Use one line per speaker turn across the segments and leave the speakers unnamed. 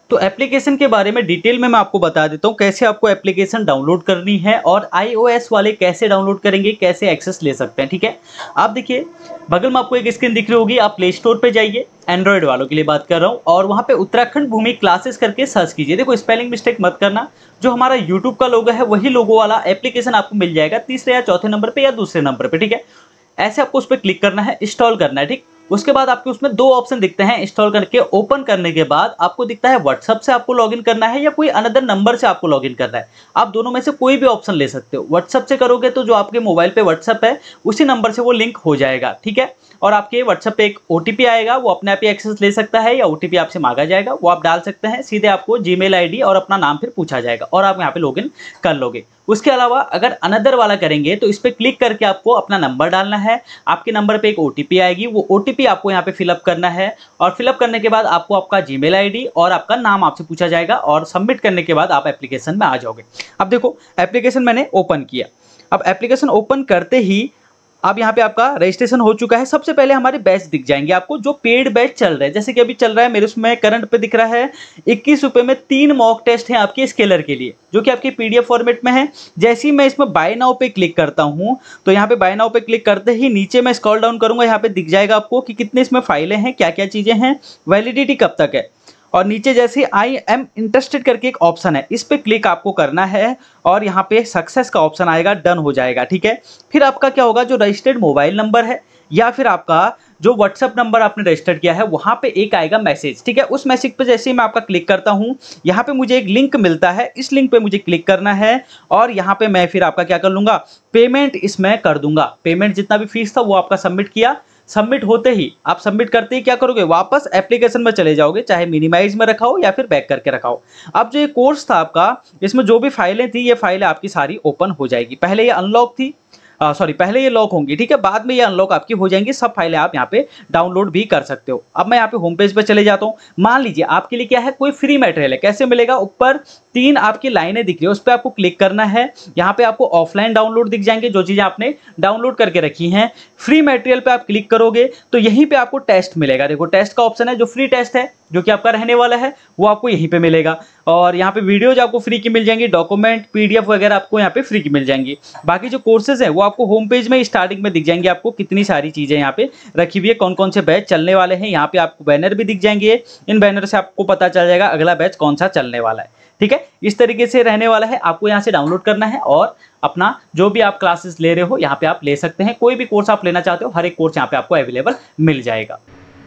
तो एप्लीकेशन के बारे में डिटेल में मैं आपको बता देता हूँ कैसे आपको एप्लीकेशन डाउनलोड करनी है और iOS वाले कैसे डाउनलोड करेंगे, कैसे एक्सेस ले सकते हैं। ठीक है, आप देखिए बगल में आपको एक स्क्रीन दिख रही होगी, आप प्ले स्टोर पे जाइए, एंड्रॉयड वालों के लिए बात कर रहा हूँ, और वहाँ पे उत्तराखंड भूमि क्लासेस करके सर्च कीजिए। देखो स्पेलिंग मिस्टेक मत करना, जो हमारा यूट्यूब का लोगो है वही लोगो वाला एप्लीकेशन आपको मिल जाएगा तीसरे या चौथे नंबर पे या दूसरे नंबर पे। ठीक है, ऐसे आपको उस पर क्लिक करना है, इंस्टॉल करना है। ठीक, उसके बाद आपके उसमें दो ऑप्शन दिखते हैं, इंस्टॉल करके ओपन करने के बाद आपको दिखता है व्हाट्सएप से आपको लॉगिन करना है या कोई अनदर नंबर से आपको लॉगिन करना है। आप दोनों में से कोई भी ऑप्शन ले सकते हो। व्हाट्सएप से करोगे तो जो आपके मोबाइल पे व्हाट्सएप है उसी नंबर से वो लिंक हो जाएगा। ठीक है, और आपके व्हाट्सएप पे एक ओटीपी आएगा, वो अपने आप ही एक्सेस ले सकता है या ओटीपी आपसे मांगा जाएगा, वो आप डाल सकते हैं। सीधे आपको जीमेल आईडी और अपना नाम फिर पूछा जाएगा और आप यहाँ पे लॉगिन कर लोगे। उसके अलावा अगर अनदर वाला करेंगे तो इस पर क्लिक करके आपको अपना नंबर डालना है, आपके नंबर पे एक ओटीपी आएगी, वो ओटीपी आपको यहाँ पे फिलअप करना है और फिलअप करने के बाद आपको आपका जीमेल आईडी और आपका नाम आपसे पूछा जाएगा और सबमिट करने के बाद आप एप्लीकेशन में आ जाओगे। अब देखो एप्लीकेशन मैंने ओपन किया, अब एप्लीकेशन ओपन करते ही अब यहाँ पे आपका रजिस्ट्रेशन हो चुका है। सबसे पहले हमारे बैच दिख जाएंगे आपको, जो पेड बैच चल रहे हैं, जैसे कि अभी चल रहा है मेरे उसमें करंट पे दिख रहा है 21 रुपये में 3 मॉक टेस्ट हैं आपके स्केलर के लिए, जो कि आपके पीडीएफ फॉर्मेट में है। जैसे ही मैं इसमें बाय नाउ पे क्लिक करता हूँ तो यहाँ पे बाय नाउ पे क्लिक करते ही नीचे मैं स्क्रॉल डाउन करूंगा, यहाँ पे दिख जाएगा आपको कि कितने इसमें फाइलें हैं, क्या क्या चीजें हैं, वैलिडिटी कब तक है, और नीचे जैसे आई एम इंटरेस्टेड करके एक ऑप्शन है, इस पे क्लिक आपको करना है और यहाँ पे सक्सेस का ऑप्शन आएगा, डन हो जाएगा। ठीक है, फिर आपका क्या होगा, जो रजिस्टर्ड मोबाइल नंबर है या फिर आपका जो व्हाट्सएप नंबर आपने रजिस्टर किया है वहाँ पे एक आएगा मैसेज। ठीक है, उस मैसेज पे जैसे ही मैं आपका क्लिक करता हूँ यहाँ पे मुझे एक लिंक मिलता है, इस लिंक पे मुझे क्लिक करना है और यहाँ पे मैं फिर आपका क्या कर लूँगा, पेमेंट इसमें कर दूंगा। पेमेंट जितना भी फीस था वो आपका सबमिट किया, सबमिट होते ही आप सबमिट करते ही क्या करोगे, वापस एप्लीकेशन में चले जाओगे, चाहे मिनिमाइज में रखा हो या फिर बैक करके रखा हो। अब जो ये कोर्स था आपका, इसमें जो भी फाइलें थी ये फाइलें आपकी सारी ओपन हो जाएगी। पहले ये अनलॉक थी, पहले ये लॉक होंगी। ठीक है, बाद में ये अनलॉक आपकी हो जाएंगी, सब फाइलें आप यहाँ पे डाउनलोड भी कर सकते हो। अब मैं यहाँ पे होम पेज पे चले जाता हूँ। मान लीजिए आपके लिए क्या है, कोई फ्री मटेरियल है, कैसे मिलेगा, ऊपर 3 आपकी लाइनें दिख रही है, उस पर आपको क्लिक करना है। यहाँ पे आपको ऑफलाइन डाउनलोड दिख जाएंगे, जो चीज़ें आपने डाउनलोड करके रखी हैं। फ्री मटेरियल पे आप क्लिक करोगे तो यहीं पे आपको टेस्ट मिलेगा। देखो टेस्ट का ऑप्शन है, जो फ्री टेस्ट है जो कि आपका रहने वाला है वो आपको यहीं पे मिलेगा, और यहाँ पे वीडियोज आपको फ्री की मिल जाएंगी, डॉक्यूमेंट पीडीएफ वगैरह आपको यहाँ पे फ्री की मिल जाएंगी। बाकी जो कोर्सेज है वो आपको होम पेज में स्टार्टिंग में दिख जाएंगे, आपको कितनी सारी चीज़ें यहाँ पे रखी हुई है, कौन कौन से बैच चलने वाले हैं। यहाँ पे आपको बैनर भी दिख जाएंगे, इन बैनर से आपको पता चल जाएगा अगला बैच कौन सा चलने वाला है। ठीक है, इस तरीके से रहने वाला है, आपको यहाँ से डाउनलोड करना है और अपना जो भी आप क्लासेस ले रहे हो यहाँ पे आप ले सकते हैं। कोई भी कोर्स आप लेना चाहते हो, हर एक कोर्स यहाँ पे आपको अवेलेबल मिल जाएगा।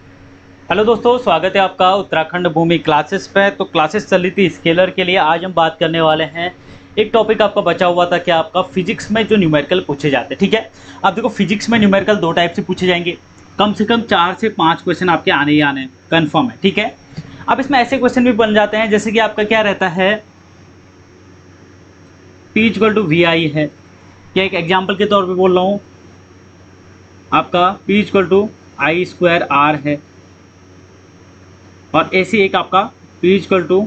हेलो दोस्तों, स्वागत है आपका उत्तराखंड भूमि क्लासेस पे। तो क्लासेस चल रही थी स्केलर के लिए, आज हम बात करने वाले हैं एक टॉपिक आपका बचा हुआ था कि आपका फिजिक्स में जो न्यूमेरिकल पूछे जाते हैं। ठीक है, अब देखो फिजिक्स में न्यूमेरिकल 2 टाइप से पूछे जाएंगे, कम से कम 4 से 5 क्वेश्चन आपके आने ही आने कन्फर्म है। ठीक है, अब इसमें ऐसे क्वेश्चन भी बन जाते हैं जैसे कि आपका क्या रहता है, P = VI है, क्या एक एग्जाम्पल के तौर पे बोल रहा हूँ, आपका P = I² R है, और ऐसे एक आपका P =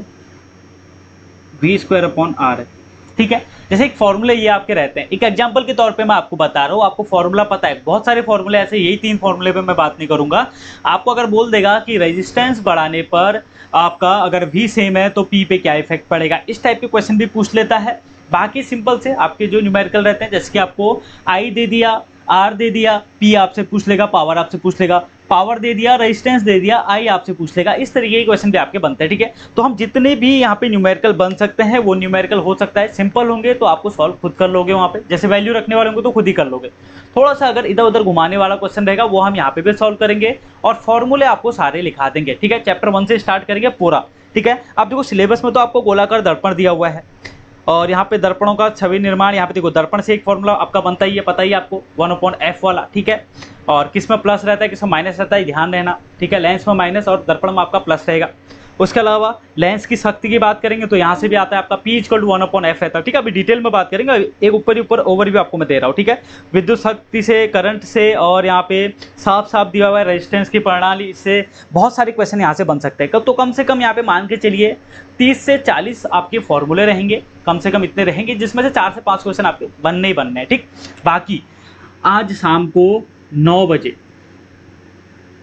V² है। ठीक है, जैसे एक फॉर्मूले ये आपके रहते हैं, एक एग्जांपल के तौर पे मैं आपको बता रहा हूँ, आपको फॉर्मूला पता है, बहुत सारे फॉर्मूले ऐसे, यही 3 फॉर्मूले पे मैं बात नहीं करूंगा। आपको अगर बोल देगा कि रेजिस्टेंस बढ़ाने पर आपका अगर V सेम है तो P पे क्या इफेक्ट पड़ेगा, इस टाइप के क्वेश्चन भी पूछ लेता है। बाकी सिंपल से आपके जो न्यूमेरिकल रहते हैं, जैसे कि आपको I दे दिया, R दे दिया, P आपसे पूछ लेगा, पावर आपसे पूछ लेगा, पावर दे दिया, रेजिस्टेंस दे दिया, I आपसे पूछ लेगा, इस तरीके के क्वेश्चन भी आपके बनते हैं। ठीक है, तो हम जितने भी यहाँ पे न्यूमेरिकल बन सकते हैं वो न्यूमेरिकल हो सकता है, सिंपल होंगे तो आपको सॉल्व खुद कर लोगे, वहाँ पे जैसे वैल्यू रखने वाले होंगे तो खुद ही कर लोगे। थोड़ा सा अगर इधर उधर घुमाने वाला क्वेश्चन रहेगा वो हम यहाँ पे भी सॉल्व करेंगे और फॉर्मूले आपको सारे लिखा देंगे। ठीक है, चैप्टर 1 से स्टार्ट करेंगे पूरा। ठीक है, अब देखो सिलेबस में तो आपको गोलाकार दर्पण दिया हुआ है और यहाँ पे दर्पणों का छवि निर्माण, यहाँ पे देखो दर्पण से एक फॉर्मूला आपका बनता ही है, पता ही आपको 1/f वाला। ठीक है, और किस में प्लस रहता है किस में माइनस रहता है, ध्यान रहना। ठीक है, लेंस में माइनस और दर्पण में आपका प्लस रहेगा। उसके अलावा लेंस की शक्ति की बात करेंगे तो यहाँ से भी आता है आपका P = 1/f रहता है। ठीक है, अभी डिटेल में बात करेंगे, एक ऊपर ही ऊपर ओवरव्यू आपको मैं दे रहा हूँ। ठीक है, विद्युत शक्ति से, करंट से, और यहाँ पे साफ साफ दिया हुआ है रेजिस्टेंस की प्रणाली, इससे बहुत सारे क्वेश्चन यहाँ से बन सकते हैं। तो कम से कम यहाँ पे मान के चलिए 30 से 40 आपके फॉर्मूले रहेंगे, कम से कम इतने रहेंगे, जिसमें से 4 से 5 क्वेश्चन आपके बनने ही बनने हैं। ठीक, बाकी आज शाम को 9 बजे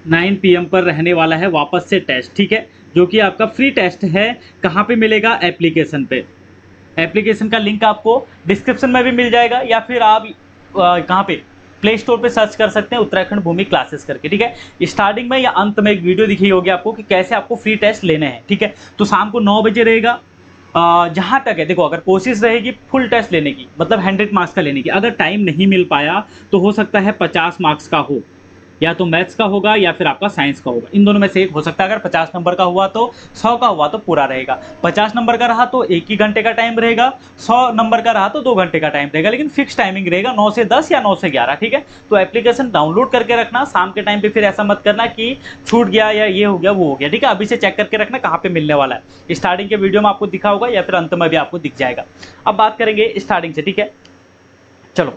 9 PM पर रहने वाला है वापस से टेस्ट, ठीक है, जो कि आपका फ्री टेस्ट है। कहाँ पे मिलेगा? एप्लीकेशन पे। एप्लीकेशन का लिंक आपको डिस्क्रिप्शन में भी मिल जाएगा, या फिर आप कहाँ पे प्ले स्टोर पे सर्च कर सकते हैं उत्तराखंड भूमि क्लासेस करके, ठीक है। स्टार्टिंग में या अंत में एक वीडियो दिखी होगी आपको कि कैसे आपको फ्री टेस्ट लेने हैं, ठीक है। तो शाम को 9 बजे रहेगा। जहाँ तक है देखो, अगर कोशिश रहेगी फुल टेस्ट लेने की, मतलब 100 मार्क्स का लेने की। अगर टाइम नहीं मिल पाया तो हो सकता है 50 मार्क्स का हो, या तो मैथ्स का होगा या फिर आपका साइंस का होगा, इन दोनों में से एक हो सकता है। अगर 50 नंबर का हुआ तो 100 का हुआ तो पूरा रहेगा, 50 नंबर का रहा तो 1 ही घंटे का टाइम रहेगा, 100 नंबर का रहा तो 2 घंटे का टाइम रहेगा, लेकिन फिक्स टाइमिंग रहेगा 9 से 10 या 9 से 11, ठीक है। तो एप्लीकेशन डाउनलोड करके रखना, शाम के टाइम पे फिर ऐसा मत करना कि छूट गया या ये हो गया वो हो गया, ठीक है। अभी से चेक करके रखना कहाँ पे मिलने वाला है। स्टार्टिंग के वीडियो में आपको दिखा होगा या फिर अंत में भी आपको दिख जाएगा। अब बात करेंगे स्टार्टिंग से, ठीक है, चलो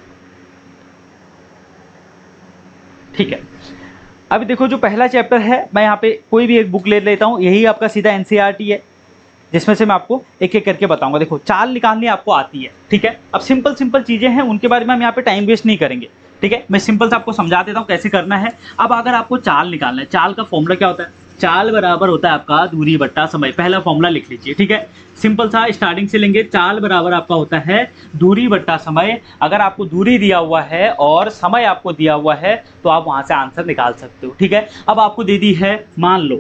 ठीक है। अभी देखो जो पहला चैप्टर है, मैं यहाँ पे कोई भी एक बुक ले लेता हूँ, यही आपका सीधा एनसीईआरटी है, जिसमें से मैं आपको एक एक करके बताऊंगा। देखो चाल निकालनी आपको आती है, ठीक है। अब सिंपल चीजें हैं, उनके बारे में हम यहाँ पे टाइम वेस्ट नहीं करेंगे, ठीक है। मैं सिंपल से आपको समझा देता हूँ कैसे करना है। अब अगर आपको चाल निकालना है, चाल का फॉर्मूला क्या होता है? चाल बराबर होता है आपका दूरी बट्टा समय। पहला फॉर्मूला लिख लीजिए, ठीक है। सिंपल सा स्टार्टिंग से लेंगे। चाल बराबर आपका होता है दूरी बट्टा समय। अगर आपको दूरी दिया हुआ है और समय आपको दिया हुआ है तो आप वहां से आंसर निकाल सकते हो, ठीक है। अब आपको दे दी है, मान लो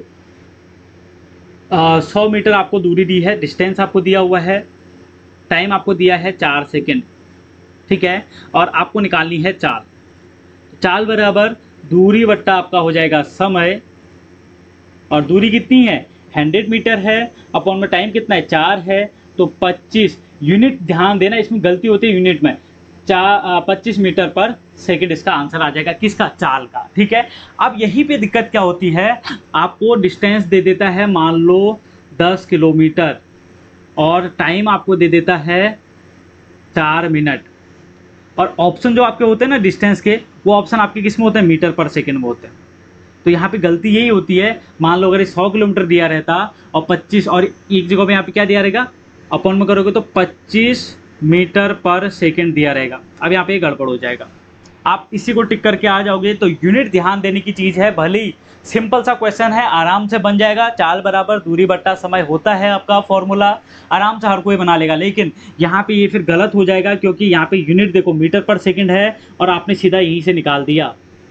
100 मीटर आपको दूरी दी है, डिस्टेंस आपको दिया हुआ है, टाइम आपको दिया है 4 सेकेंड, ठीक है, और आपको निकालनी है चाल। चाल बराबर दूरी बट्टा आपका हो जाएगा समय, और दूरी कितनी है? 100 मीटर है, अपॉन में टाइम कितना है? 4 है, तो 25 यूनिट। ध्यान देना इसमें गलती होती है यूनिट में। 25 मीटर पर सेकंड इसका आंसर आ जाएगा, किसका? चाल का, ठीक है। अब यहीं पे दिक्कत क्या होती है, आपको डिस्टेंस दे देता है मान लो 10 किलोमीटर, और टाइम आपको दे देता है 4 मिनट, और ऑप्शन जो आपके होते हैं ना डिस्टेंस के, वो ऑप्शन आपके किस में होते हैं? मीटर पर सेकेंड में होते हैं। तो यहाँ पे गलती यही होती है, मान लो अगर 100 किलोमीटर दिया रहता और 25, और एक जगह पे यहाँ पे क्या दिया रहेगा? अपॉन में करोगे तो 25 मीटर पर सेकेंड दिया रहेगा। अब यहाँ पे गड़बड़ हो जाएगा। आप इसी को टिक करके आ जाओगे तो यूनिट ध्यान देने की चीज़ है। भले ही सिंपल सा क्वेश्चन है, आराम से बन जाएगा। चाल बराबर दूरी बट्टा समय होता है आपका फॉर्मूला, आराम से हर कोई बना लेगा। लेकिन यहाँ पे ये फिर गलत हो जाएगा, क्योंकि यहाँ पे यूनिट देखो मीटर पर सेकेंड है और आपने सीधा यहीं से निकाल दिया,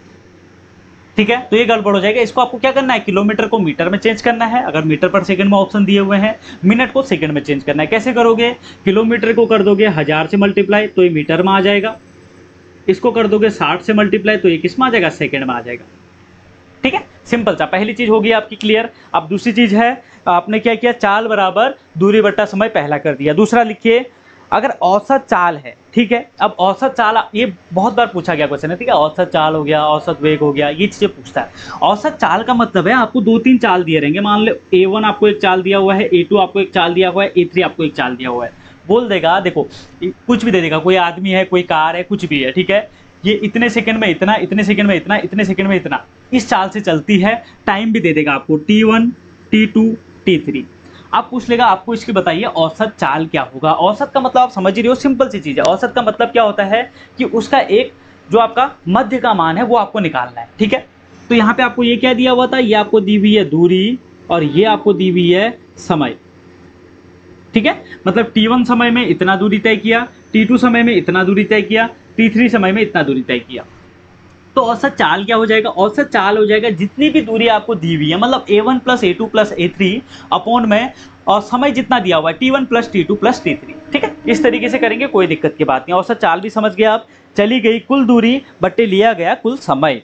ठीक है। तो ये गड़बड़ हो जाएगा। इसको आपको क्या करना है? किलोमीटर को मीटर में चेंज करना है, अगर मीटर पर सेकंड में ऑप्शन दिए हुए हैं। मिनट को सेकंड में चेंज करना है। कैसे करोगे? किलोमीटर को कर दोगे 1000 से मल्टीप्लाई तो ये मीटर में आ जाएगा, इसको कर दोगे 60 से मल्टीप्लाई तो ये किस में आ जाएगा? सेकंड में आ जाएगा, ठीक है। सिंपल सा पहली चीज होगी आपकी क्लियर। अब दूसरी चीज है, आपने क्या किया? चाल बराबर दूरी बट्टा समय पहला कर दिया। दूसरा लिखिए, अगर औसत चाल है, ठीक है। अब औसत चाल, ये बहुत बार पूछा गया क्वेश्चन है, ठीक है। औसत चाल हो गया, औसत वेग हो गया, ये चीजें पूछता है। औसत चाल का मतलब है आपको 2-3 चाल दिए रहेंगे। मान लो A1 आपको एक चाल दिया हुआ है, A2 आपको एक चाल दिया हुआ है, A3 आपको एक चाल दिया हुआ है। बोल देगा, देखो कुछ भी दे देगा, कोई आदमी है, कोई कार है, कुछ भी है, ठीक है। ये इतने सेकंड में इतना, इतने सेकंड में इतना, इतने सेकंड में इतना, इस चाल से चलती है। टाइम भी दे देगा आपको T1, T2, T3। आप पूछ लेगा आपको इसकी बताइए औसत चाल क्या होगा। औसत का मतलब आप समझ ही रहे हो, सिंपल सी चीज़ है। औसत का मतलब क्या होता है कि उसका एक जो आपका मध्य का मान है वो आपको निकालना है, ठीक है। तो यहाँ पे आपको ये क्या दिया हुआ था? ये आपको दी हुई है दूरी, और ये आपको दी हुई है समय, ठीक है। मतलब T1 समय में इतना दूरी तय किया, T2 समय में इतना दूरी तय किया, T3 समय में इतना दूरी तय किया। तो औसत चाल क्या हो जाएगा? औसत चाल हो जाएगा जितनी भी दूरी आपको दी हुई है, मतलब A1 plus A2 plus A3 upon में, और समय जितना दिया हुआ है T1 plus T2 plus T3, ठीक है। इस तरीके से करेंगे, कोई दिक्कत की बात नहीं। औसत चाल भी समझ गया आप। चली गई कुल दूरी बट्टे लिया गया कुल समय।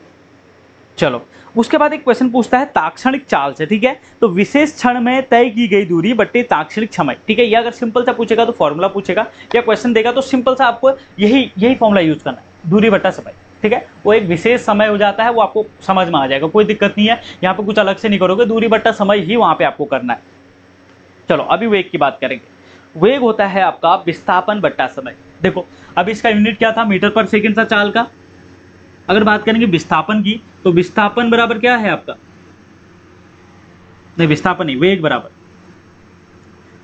चलो उसके बाद एक क्वेश्चन पूछता है ताक्षणिक चाल से, ठीक है। तो विशेष क्षण में तय की गई दूरी बट्टे ताक्षणिक समय, ठीक है। ये अगर सिंपल सा पूछेगा तो फॉर्मूला पूछेगा, या क्वेश्चन देगा तो सिंपल सा आपको यही फॉर्मूला यूज करना है, दूरी बट्टा समय, ठीक है। वो एक विशेष समय हो जाता है, वो आपको समझ में आ जाएगा, कोई दिक्कत नहीं है। यहाँ पे कुछ अलग से नहीं करोगे, दूरी बट्टा समय ही वहां पे आपको करना है। चलो अभी वेग की बात करेंगे। वेग होता है आपका विस्थापन बट्टा समय। देखो अब इसका यूनिट क्या था? मीटर पर सेकंड था चाल का। अगर बात करेंगे विस्थापन की, तो विस्थापन बराबर क्या है आपका? नहीं, विस्थापन नहीं, वेग बराबर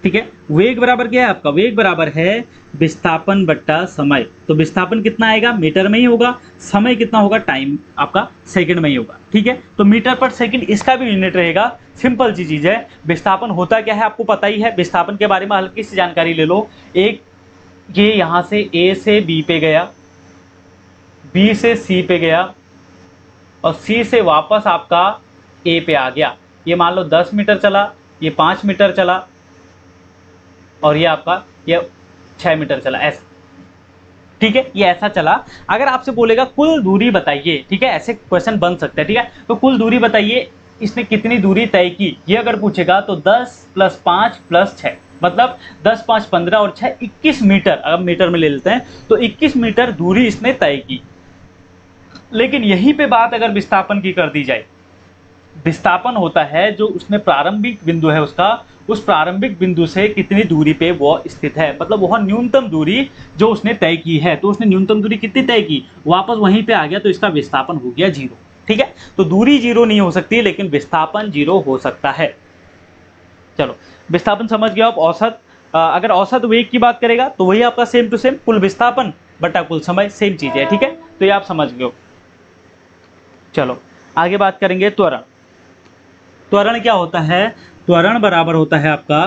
ठीक है। वेग बराबर क्या है आपका, वेग बराबर है विस्थापन बट्टा समय। तो विस्थापन कितना आएगा, मीटर में ही होगा, समय कितना होगा, टाइम आपका सेकंड में ही होगा। ठीक है, तो मीटर पर सेकंड इसका भी यूनिट रहेगा। सिंपल सी चीज है। विस्थापन होता क्या है आपको पता ही है। विस्थापन के बारे में हल्की सी जानकारी ले लो। एक ये यहाँ से ए से बी पे गया, बी से सी पे गया और सी से वापस आपका ए पे आ गया। ये मान लो 10 मीटर चला, ये 5 मीटर चला और ये आपका ये 6 मीटर चला, ऐसा। ठीक है, ये ऐसा चला। अगर आपसे बोलेगा कुल दूरी बताइए, ठीक है, ऐसे क्वेश्चन बन सकते हैं। ठीक है, तो कुल दूरी बताइए, इसने कितनी दूरी तय की, ये अगर पूछेगा तो 10 + 5 + 6 मतलब 10 × 5 = 15 और 6 = 21 मीटर। अगर मीटर में ले लेते हैं तो 21 मीटर दूरी इसने तय की। लेकिन यहीं पे बात अगर विस्थापन की कर दी जाए, विस्थापन होता है जो उसमें प्रारंभिक बिंदु है उसका, उस प्रारंभिक बिंदु से कितनी दूरी पे वो स्थित है, मतलब वह न्यूनतम दूरी जो उसने तय की है। तो उसने न्यूनतम दूरी कितनी तय की, वापस वहीं पे आ गया, तो इसका विस्थापन हो गया 0। ठीक है, तो दूरी 0 नहीं हो सकती लेकिन विस्थापन 0 हो सकता है। चलो, विस्थापन समझ गया आप। औसत, अगर औसत वेग की बात करेगा तो वही आपका सेम टू सेम कुल विस्थापन बटा कुल समय, सेम चीज है। ठीक है, तो ये आप समझ गए हो। चलो आगे बात करेंगे त्वरण। त्वरण क्या होता है, त्वरण बराबर होता है आपका,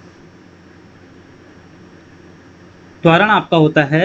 त्वरण आपका होता है,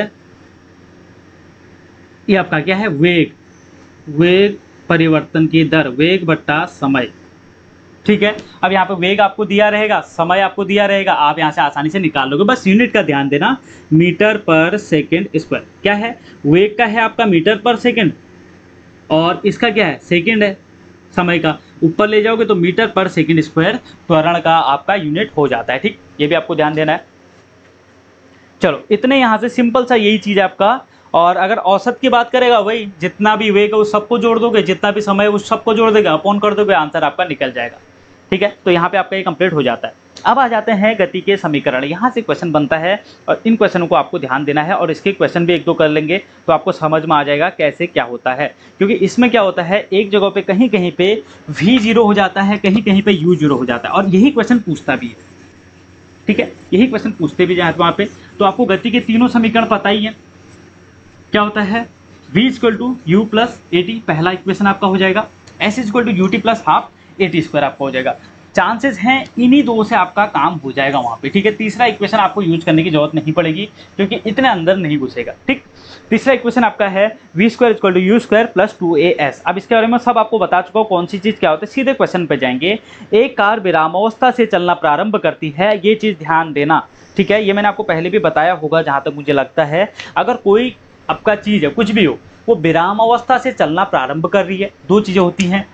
ये आपका क्या है, वेग, वेग परिवर्तन की दर, वेग बट्टा समय। ठीक है, अब यहाँ पे वेग आपको दिया रहेगा, समय आपको दिया रहेगा, आप यहाँ से आसानी से निकाल लोगे। बस यूनिट का ध्यान देना, मीटर पर सेकंड स्क्वायर। क्या है, वेग का है आपका मीटर पर सेकंड और इसका क्या है, सेकंड है। समय का ऊपर ले जाओगे तो मीटर पर सेकंड स्क्वायर त्वरण का आपका यूनिट हो जाता है। ठीक, ये भी आपको ध्यान देना है। चलो, इतने यहाँ से सिंपल सा यही चीज आपका। और अगर औसत की बात करेगा, वही जितना भी वेग है उस सबको जोड़ दोगे, जितना भी समय है उस सबको जोड़ दोगे, अपॉन कर दोगे, आंसर आपका निकल जाएगा। ठीक है, तो यहाँ पे आपका ये कंप्लीट हो जाता है। अब आ जाते हैं गति के समीकरण। यहाँ से क्वेश्चन बनता है और इन क्वेश्चनों को आपको ध्यान देना है और इसके क्वेश्चन भी 1-2 कर लेंगे तो आपको समझ में आ जाएगा कैसे क्या होता है। क्योंकि इसमें क्या होता है, एक जगह पे कहीं कहीं पे v 0 हो जाता है, कहीं कहीं पे u 0 हो जाता है और यही क्वेश्चन पूछता भी है। ठीक है, यही क्वेश्चन पूछते भी जाए वहाँ पे। तो आपको गति के तीनों समीकरण पता ही है। क्या होता है, v = u + at, पहला इक्वेशन आपका हो जाएगा। s = ut + ½ at² आपका हो जाएगा। चांसेस हैं इन्हीं दो से आपका काम हो जाएगा वहाँ पे। ठीक है, तीसरा इक्वेशन आपको यूज करने की जरूरत नहीं पड़ेगी क्योंकि इतने अंदर नहीं घुसेगा। ठीक, तीसरा इक्वेशन आपका है v² = u² + 2as। अब इसके बारे में सब आपको बता चुका हूँ कौन सी चीज़ क्या होता है। सीधे क्वेश्चन पे जाएंगे। एक कार विरामावस्था से चलना प्रारंभ करती है, ये चीज़ ध्यान देना। ठीक है, ये मैंने आपको पहले भी बताया होगा जहाँ तक मुझे लगता है। अगर कोई आपका चीज़ है, कुछ भी हो, वो विरामावस्था से चलना प्रारंभ कर रही है, दो चीज़ें होती हैं,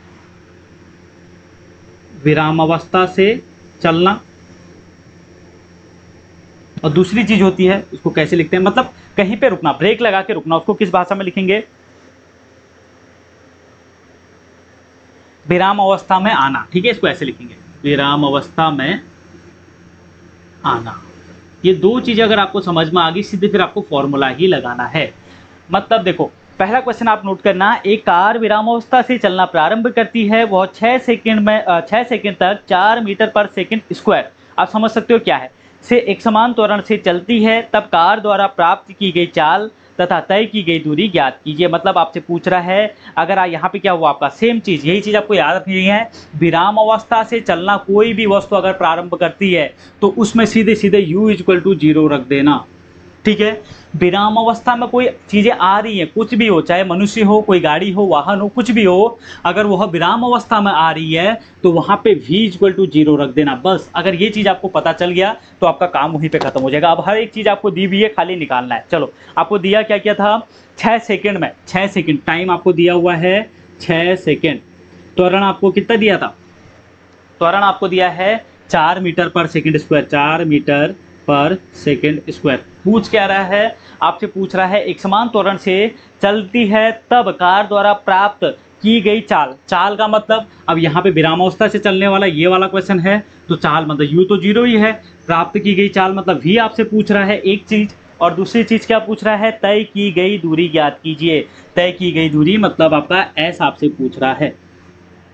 विरामावस्था से चलना और दूसरी चीज होती है, उसको कैसे लिखते हैं, मतलब कहीं पे रुकना, ब्रेक लगा के रुकना, उसको किस भाषा में लिखेंगे, विराम अवस्था में आना। ठीक है, इसको ऐसे लिखेंगे, विराम अवस्था में आना। ये दो चीजें अगर आपको समझ में आ गई, सीधे फिर आपको फॉर्मूला ही लगाना है। मतलब देखो, पहला क्वेश्चन आप नोट करना, एक कार विरामावस्था से चलना प्रारंभ करती है, वह 6 सेकंड तक 4 मीटर पर सेकंड स्क्वायर, आप समझ सकते हो क्या है, से एक समान त्वरण से चलती है, तब कार द्वारा प्राप्त की गई चाल तथा तय की गई दूरी ज्ञात कीजिए। मतलब आपसे पूछ रहा है, अगर यहाँ पे क्या हुआ आपका, सेम चीज, यही चीज आपको याद रखनी है। विराम अवस्था से चलना कोई भी वस्तु अगर प्रारंभ करती है तो उसमें सीधे सीधे u = 0 रख देना। ठीक है, विराम अवस्था में कोई चीजें आ रही हैं, कुछ भी हो, चाहे मनुष्य हो, कोई गाड़ी हो, वाहन हो, कुछ भी हो, अगर वह विराम अवस्था में आ रही है तो वहां पे v = 0 रख देना। बस अगर ये चीज आपको पता चल गया तो आपका काम वहीं पे खत्म हो जाएगा। अब हर एक चीज आपको दी हुई है, खाली निकालना है। चलो, आपको दिया क्या क्या था, 6 सेकंड में, 6 सेकंड टाइम आपको दिया हुआ है, 6 सेकंड। त्वरण आपको कितना दिया था, त्वरण आपको दिया है 4 metre per second square, 4 metre per second square. पूछ क्या रहा है, आपसे पूछ रहा है एक समान त्वरण से चलती है तब कार द्वारा प्राप्त की गई चाल। चाल का मतलब, अब यहाँ पे विरामावस्था से चलने वाला ये वाला क्वेश्चन है, तो चाल मतलब u तो 0 ही है, प्राप्त की गई चाल मतलब v आपसे पूछ रहा है एक चीज, और दूसरी चीज क्या पूछ रहा है, तय की गई दूरी ज्ञात कीजिए। तय की गई दूरी मतलब आपका s आपसे पूछ रहा है।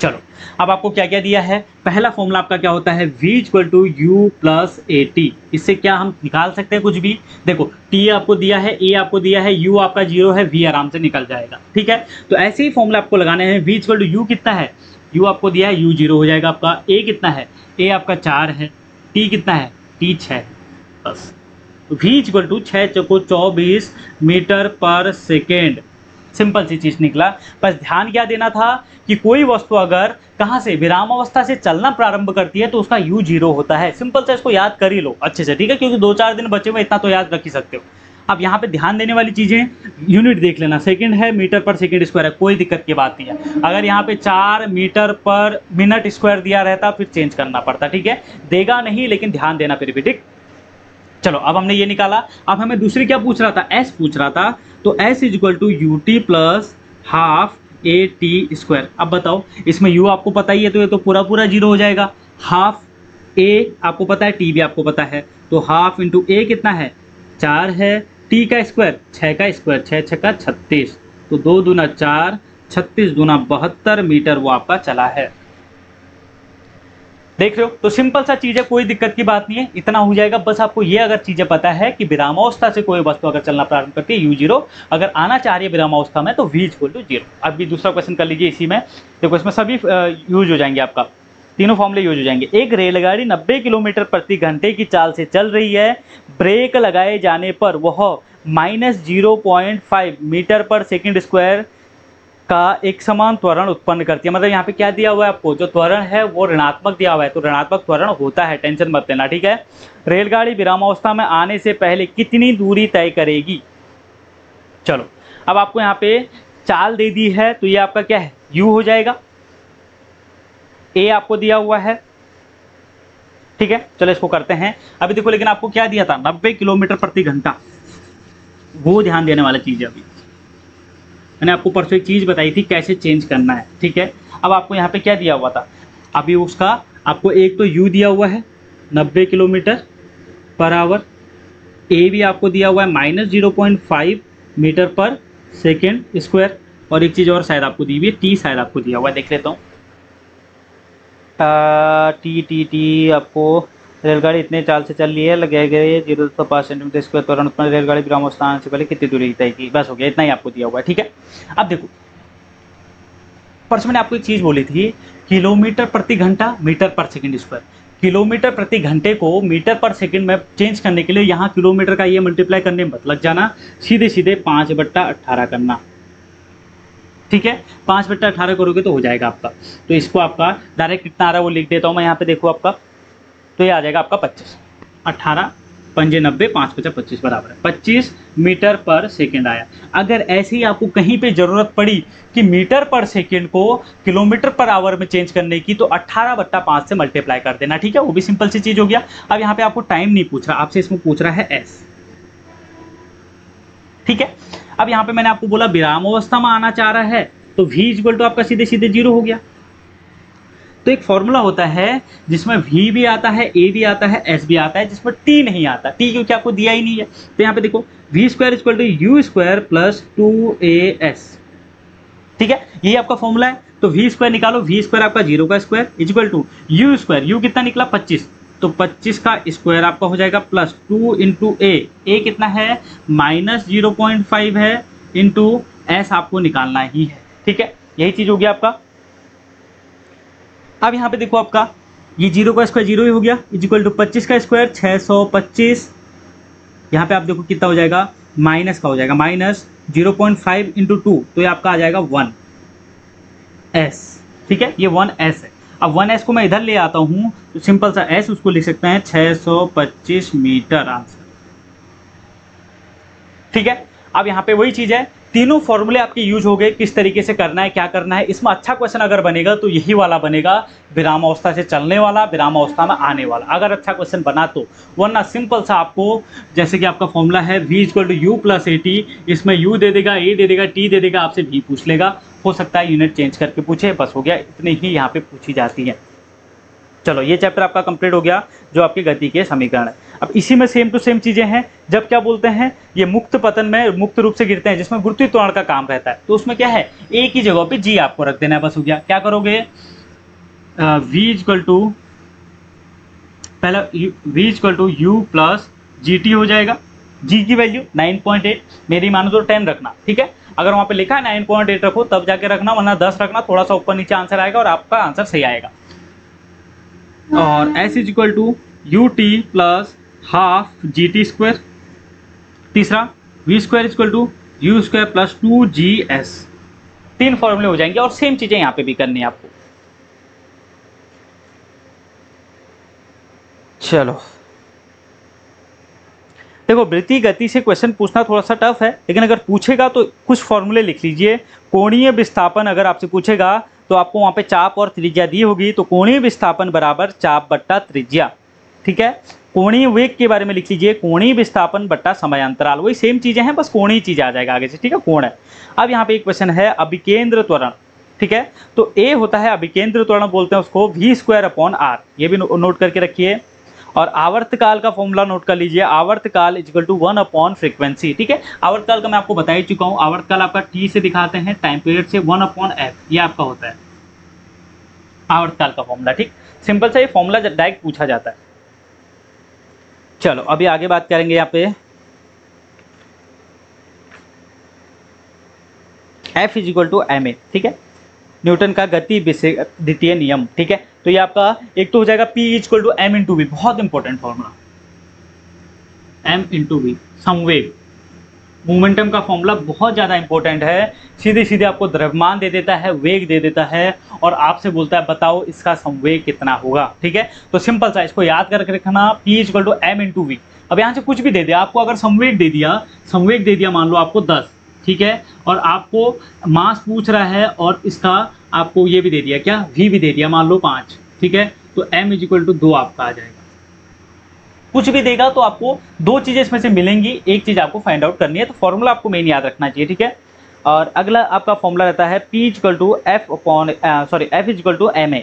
चलो अब आपको क्या क्या दिया है, पहला फॉर्मूला आपका क्या होता है, v equal to u plus a t. इससे क्या हम निकाल सकते हैं कुछ भी, देखो t आपको दिया है, a आपको दिया है, u आपका 0 है, v आराम से निकल जाएगा। ठीक है, तो ऐसे ही फॉर्मूला आपको लगाने हैं। v इक्वल टू यू कितना है, u आपको दिया है, u 0 हो जाएगा आपका। a कितना है, a आपका 4 है, t कितना है, t 6 है, बस। तो v इक्वल टू 6 चौको 24 मीटर पर सेकेंड। सिंपल सी चीज निकला। बस ध्यान क्या देना था कि कोई वस्तु अगर कहाँ से विराम अवस्था से चलना प्रारंभ करती है तो उसका u 0 होता है। सिंपल सा इसको याद कर ही लो अच्छे से, ठीक है, क्योंकि 2-4 दिन बचे हुए, इतना तो याद रख ही सकते हो। अब यहाँ पे ध्यान देने वाली चीजें, यूनिट देख लेना, सेकंड है, मीटर पर सेकंड स्क्वायर है, कोई दिक्कत की बात नहीं है। अगर यहाँ पे 4 मीटर पर मिनट स्क्वायर दिया रहता फिर चेंज करना पड़ता, ठीक है, देगा नहीं लेकिन ध्यान देना फिर भी, ठीक। चलो अब हमने ये निकाला, अब हमें दूसरी क्या पूछ रहा था, s पूछ रहा था, तो s is equal to u t plus half a t square. अब बताओ, इसमें u आपको पता ही है तो ये तो पूरा पूरा 0 हो जाएगा, हाफ a आपको पता है, t भी आपको पता है, तो हाफ इंटू a कितना है, 4 है, t का स्क्वायर 6 का स्क्वायर, 6 6 36, तो 2 दूना 4, 36 दूना 72 मीटर वो आपका चला है। देख रहे हो, तो सिंपल सा चीज है, कोई दिक्कत की बात नहीं है, इतना हो जाएगा। बस आपको ये अगर चीजें पता है कि विरामावस्था से कोई वस्तु अगर चलना प्रारंभ करती है u 0, अगर आना चाह रही है विरामावस्था में तो v इक्वल टू 0। अब भी दूसरा क्वेश्चन कर लीजिए इसी में, देखो इसमें सभी यूज हो जाएंगे, आपका तीनों फॉर्मूले यूज हो जाएंगे। एक रेलगाड़ी 90 किलोमीटर प्रति घंटे की चाल से चल रही है, ब्रेक लगाए जाने पर वह -0.5 मीटर पर सेकेंड स्क्वायर का एक समान त्वरण उत्पन्न करती है। मतलब यहाँ पे क्या दिया हुआ है आपको, जो त्वरण है वो ऋणात्मक दिया हुआ है, तो ऋणात्मक त्वरण होता है, टेंशन मत लेना, ठीक है। रेलगाड़ी विरामावस्था में आने से पहले कितनी दूरी तय करेगी। चलो अब आपको यहाँ पे चाल दे दी है, तो ये आपका क्या है, u हो जाएगा, a आपको दिया हुआ है, ठीक है। चलो इसको करते हैं। अभी देखो, लेकिन आपको क्या दिया था, 90 किलोमीटर प्रति घंटा, वो ध्यान देने वाला चीज है। अभी मैंने आपको परसों एक चीज़ बताई थी कैसे चेंज करना है, ठीक है। अब आपको यहाँ पे क्या दिया हुआ था, अभी उसका आपको एक तो u दिया हुआ है 90 किलोमीटर पर आवर, a भी आपको दिया हुआ है -0.5 मीटर पर सेकेंड स्क्वायर, और एक चीज़ और शायद आपको दी हुई है, t शायद आपको दिया हुआ है, देख लेता हूँ। टी आपको, रेलगाड़ी इतने चाल से चल रही है, लगे गए 0.5 सेंटीमीटर स्क्वायर त्वरण उत्पन्न, रेलगाड़ी विरामावस्था से पहले कितनी दूरी तय की, बस हो गया, इतना ही आपको दिया हुआ है, ठीक है। अब देखो, परसों मैंने आपको एक चीज़ बोली थी, किलोमीटर प्रति घंटा metre per second square. Kilometre प्रति घंटे को मीटर पर सेकंड में चेंज करने के लिए यहाँ किलोमीटर का ये मल्टीप्लाई करने में मत लग जाना, सीधे सीधे 5/18 करना, ठीक है। 5/18 करोगे तो हो जाएगा आपका। तो इसको आपका डायरेक्ट कितना आ रहा है वो लिख देता हूँ मैं यहाँ पे, देखो आपका, तो ये आ जाएगा आपका 25, 18 पंजे 90, 5 5 25 बराबर है 25 मीटर पर सेकेंड आया। अगर ऐसे ही आपको कहीं पे ज़रूरत पड़ी कि मीटर पर सेकेंड को किलोमीटर पर आवर में चेंज करने की, तो 18/5 से मल्टीप्लाई कर देना, ठीक है। वो भी सिंपल सी चीज़ हो गया। अब यहाँ पे आपको टाइम नहीं पूछ रहा, आपसे इसमें पूछ रहा है एस, ठीक है। अब यहाँ पे मैंने आपको बोला विरामावस्था में आना चाह रहा है, तो v इक्वल टू आपका सीधे सीधे 0 हो गया। तो एक फॉर्मूला होता है जिसमें v भी आता है, a भी आता है, s भी आता है, जिसमें t नहीं आता, t क्योंकि आपको दिया ही नहीं है। तो यहाँ पे देखो v square equal to u square plus 2as, ठीक है, यही आपका फॉर्मूला है। तो v स्क्वायर निकालो, v स्क्वायर आपका 0 का square equal to u square, u कितना निकला 25, तो 25 का स्क्वायर आपका हो जाएगा प्लस 2 इंटू a कितना है -0.5 है, इंटू s आपको निकालना ही है, ठीक है। यही चीज़ हो गया आपका। अब यहाँ पे देखो आपका ये 0 का स्क्वायर 0 ही हो गया, इक्वल टू 25 का स्क्वायर 625, यहाँ पे आप देखो कितना हो जाएगा, माइनस का हो जाएगा, -0.5 इंटू 2, तो ये आपका आ जाएगा 1s, ठीक है, ये 1s है। अब 1s को मैं इधर ले आता हूँ, तो सिंपल सा s उसको लिख सकते हैं 625 मीटर आंसर, ठीक है। अब यहाँ पे वही चीज़ है, तीनों फॉर्मूले आपके यूज हो गए, किस तरीके से करना है, क्या करना है। इसमें अच्छा क्वेश्चन अगर बनेगा तो यही वाला बनेगा, विरामावस्था से चलने वाला, विरामावस्था में आने वाला, अगर अच्छा क्वेश्चन बना तो। वरना सिंपल सा आपको, जैसे कि आपका फॉर्मूला है v equal to u plus a t, इसमें u दे देगा, a दे देगा, t दे देगा, आपसे v पूछ लेगा, हो सकता है यूनिट चेंज करके पूछे, बस हो गया, इतनी ही यहाँ पे पूछी जाती है। चलो ये चैप्टर आपका कंप्लीट हो गया, जो आपकी गति के समीकरण है। अब इसी में सेम टू सेम चीजें हैं। जब क्या बोलते हैं, ये मुक्त पतन में मुक्त रूप से गिरते हैं जिसमें गुरुत्वीय त्वरण का काम रहता है, तो उसमें क्या है, एक ही जगह पे जी आपको रख देना है, बस हो गया। क्या करोगे, v इक्वल टू पहला v equal to u plus GT हो जाएगा। g की वैल्यू 9.8, मेरी मानो तो 10 रखना, ठीक है। अगर वहाँ पे लिखा है 9.8 रखो तब जाके रखना, वरना 10 रखना, थोड़ा सा ऊपर नीचे आंसर आएगा और आपका आंसर सही आएगा। और s is equal to ut plus half GT square. तीसरा v square is equal to u square plus 2GS। 3 फॉर्मूले हो जाएंगे और सेम चीजें यहाँ पे भी करनी है आपको। चलो देखो, वृत्तीय गति से क्वेश्चन पूछना थोड़ा सा टफ है, लेकिन अगर पूछेगा तो कुछ फॉर्मूले लिख लीजिए। कोणीय विस्थापन अगर आपसे पूछेगा तो आपको वहाँ पे चाप और त्रिज्या दी होगी, तो कोणीय विस्थापन बराबर चाप बट्टा त्रिज्या, ठीक है। कोणीय वेग के बारे में लिख लीजिए, कोणीय विस्थापन बट्टा समयांतराल, वही सेम चीजें हैं, बस कोणीय चीज आ जाएगा आगे से, ठीक है, कोण है। अब यहाँ पे एक क्वेश्चन है अभिकेंद्र त्वरण, ठीक है। तो ए होता है अभिकेंद्र त्वरण, बोलते हैं उसको v स्क्वायर अपॉन r, ये भी नोट करके रखिए। और आवर्तकाल का फॉर्मूला नोट कर लीजिए, आवर्तकाल इक्वल टू 1 अपॉन फ्रीक्वेंसी, ठीक है। आवर्तकाल का मैं आपको बता ही चुका हूँ, आवर्तकाल आपका t से दिखाते हैं, टाइम पीरियड से 1 अपॉन f, ये आपका होता है आवर्तकाल का फॉर्मूला, ठीक। सिंपल सा ये फॉर्मूला डायरेक्ट पूछा जाता है। चलो अभी आगे बात करेंगे यहाँ पे, F is equal to ma, ठीक है, न्यूटन का गति द्वितीय नियम, ठीक है। तो ये आपका एक तो हो जाएगा P equal to m into v, बहुत important formula, m into v, संवेग मोमेंटम का फॉर्मूला बहुत ज़्यादा इंपॉर्टेंट है। सीधे सीधे आपको द्रव्यमान दे देता है, वेग दे देता है और आपसे बोलता है बताओ इसका संवेग कितना होगा, ठीक है। तो सिंपल सा इसको याद करके रखना, P equal to m into v. अब यहाँ से कुछ भी दे दिया आपको, अगर संवेग दे दिया मान लो आपको 10, ठीक है, और आपको मास पूछ रहा है और इसका आपको ये भी दे दिया, क्या, v भी दे दिया मान लो 5, ठीक है, तो m इज इक्वल टू 2 आपका आ जाएगा। कुछ भी देगा तो आपको दो चीजें इसमें से मिलेंगी, एक चीज आपको फाइंड आउट करनी है, तो फॉर्मूला आपको मेन याद रखना चाहिए, ठीक है। और अगला आपका फॉर्मूला रहता है P equal to F equal to ma,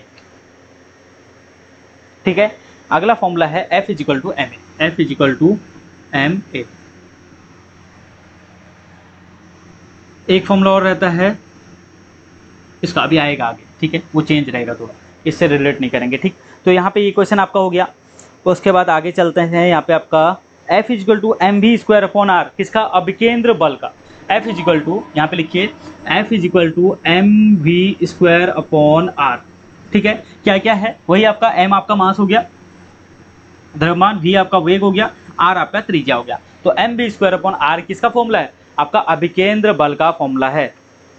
ठीक है। अगला फॉर्मूला है F equal to ma, F equal to ma। एक फॉर्मूला और रहता है, इसका अभी आएगा आगे, ठीक है, वो चेंज रहेगा थोड़ा, इससे रिलेट नहीं करेंगे, ठीक। तो यहाँ पे ये क्वेश्चन आपका हो गया। तो उसके बाद आगे चलते हैं, यहाँ पे आपका F equal to m v square upon r, किसका, अभिकेंद्र बल का। F इक्वल टू, यहाँ पे लिखिए F equal to m v square upon r, ठीक है। क्या क्या है, वही आपका m आपका मास हो गया, द्रव्यमान, v आपका वेग हो गया, r आपका त्रिज्या हो गया। तो m v square upon r किसका फॉर्मूला है, आपका अभिकेंद्र बल का फॉर्मूला है।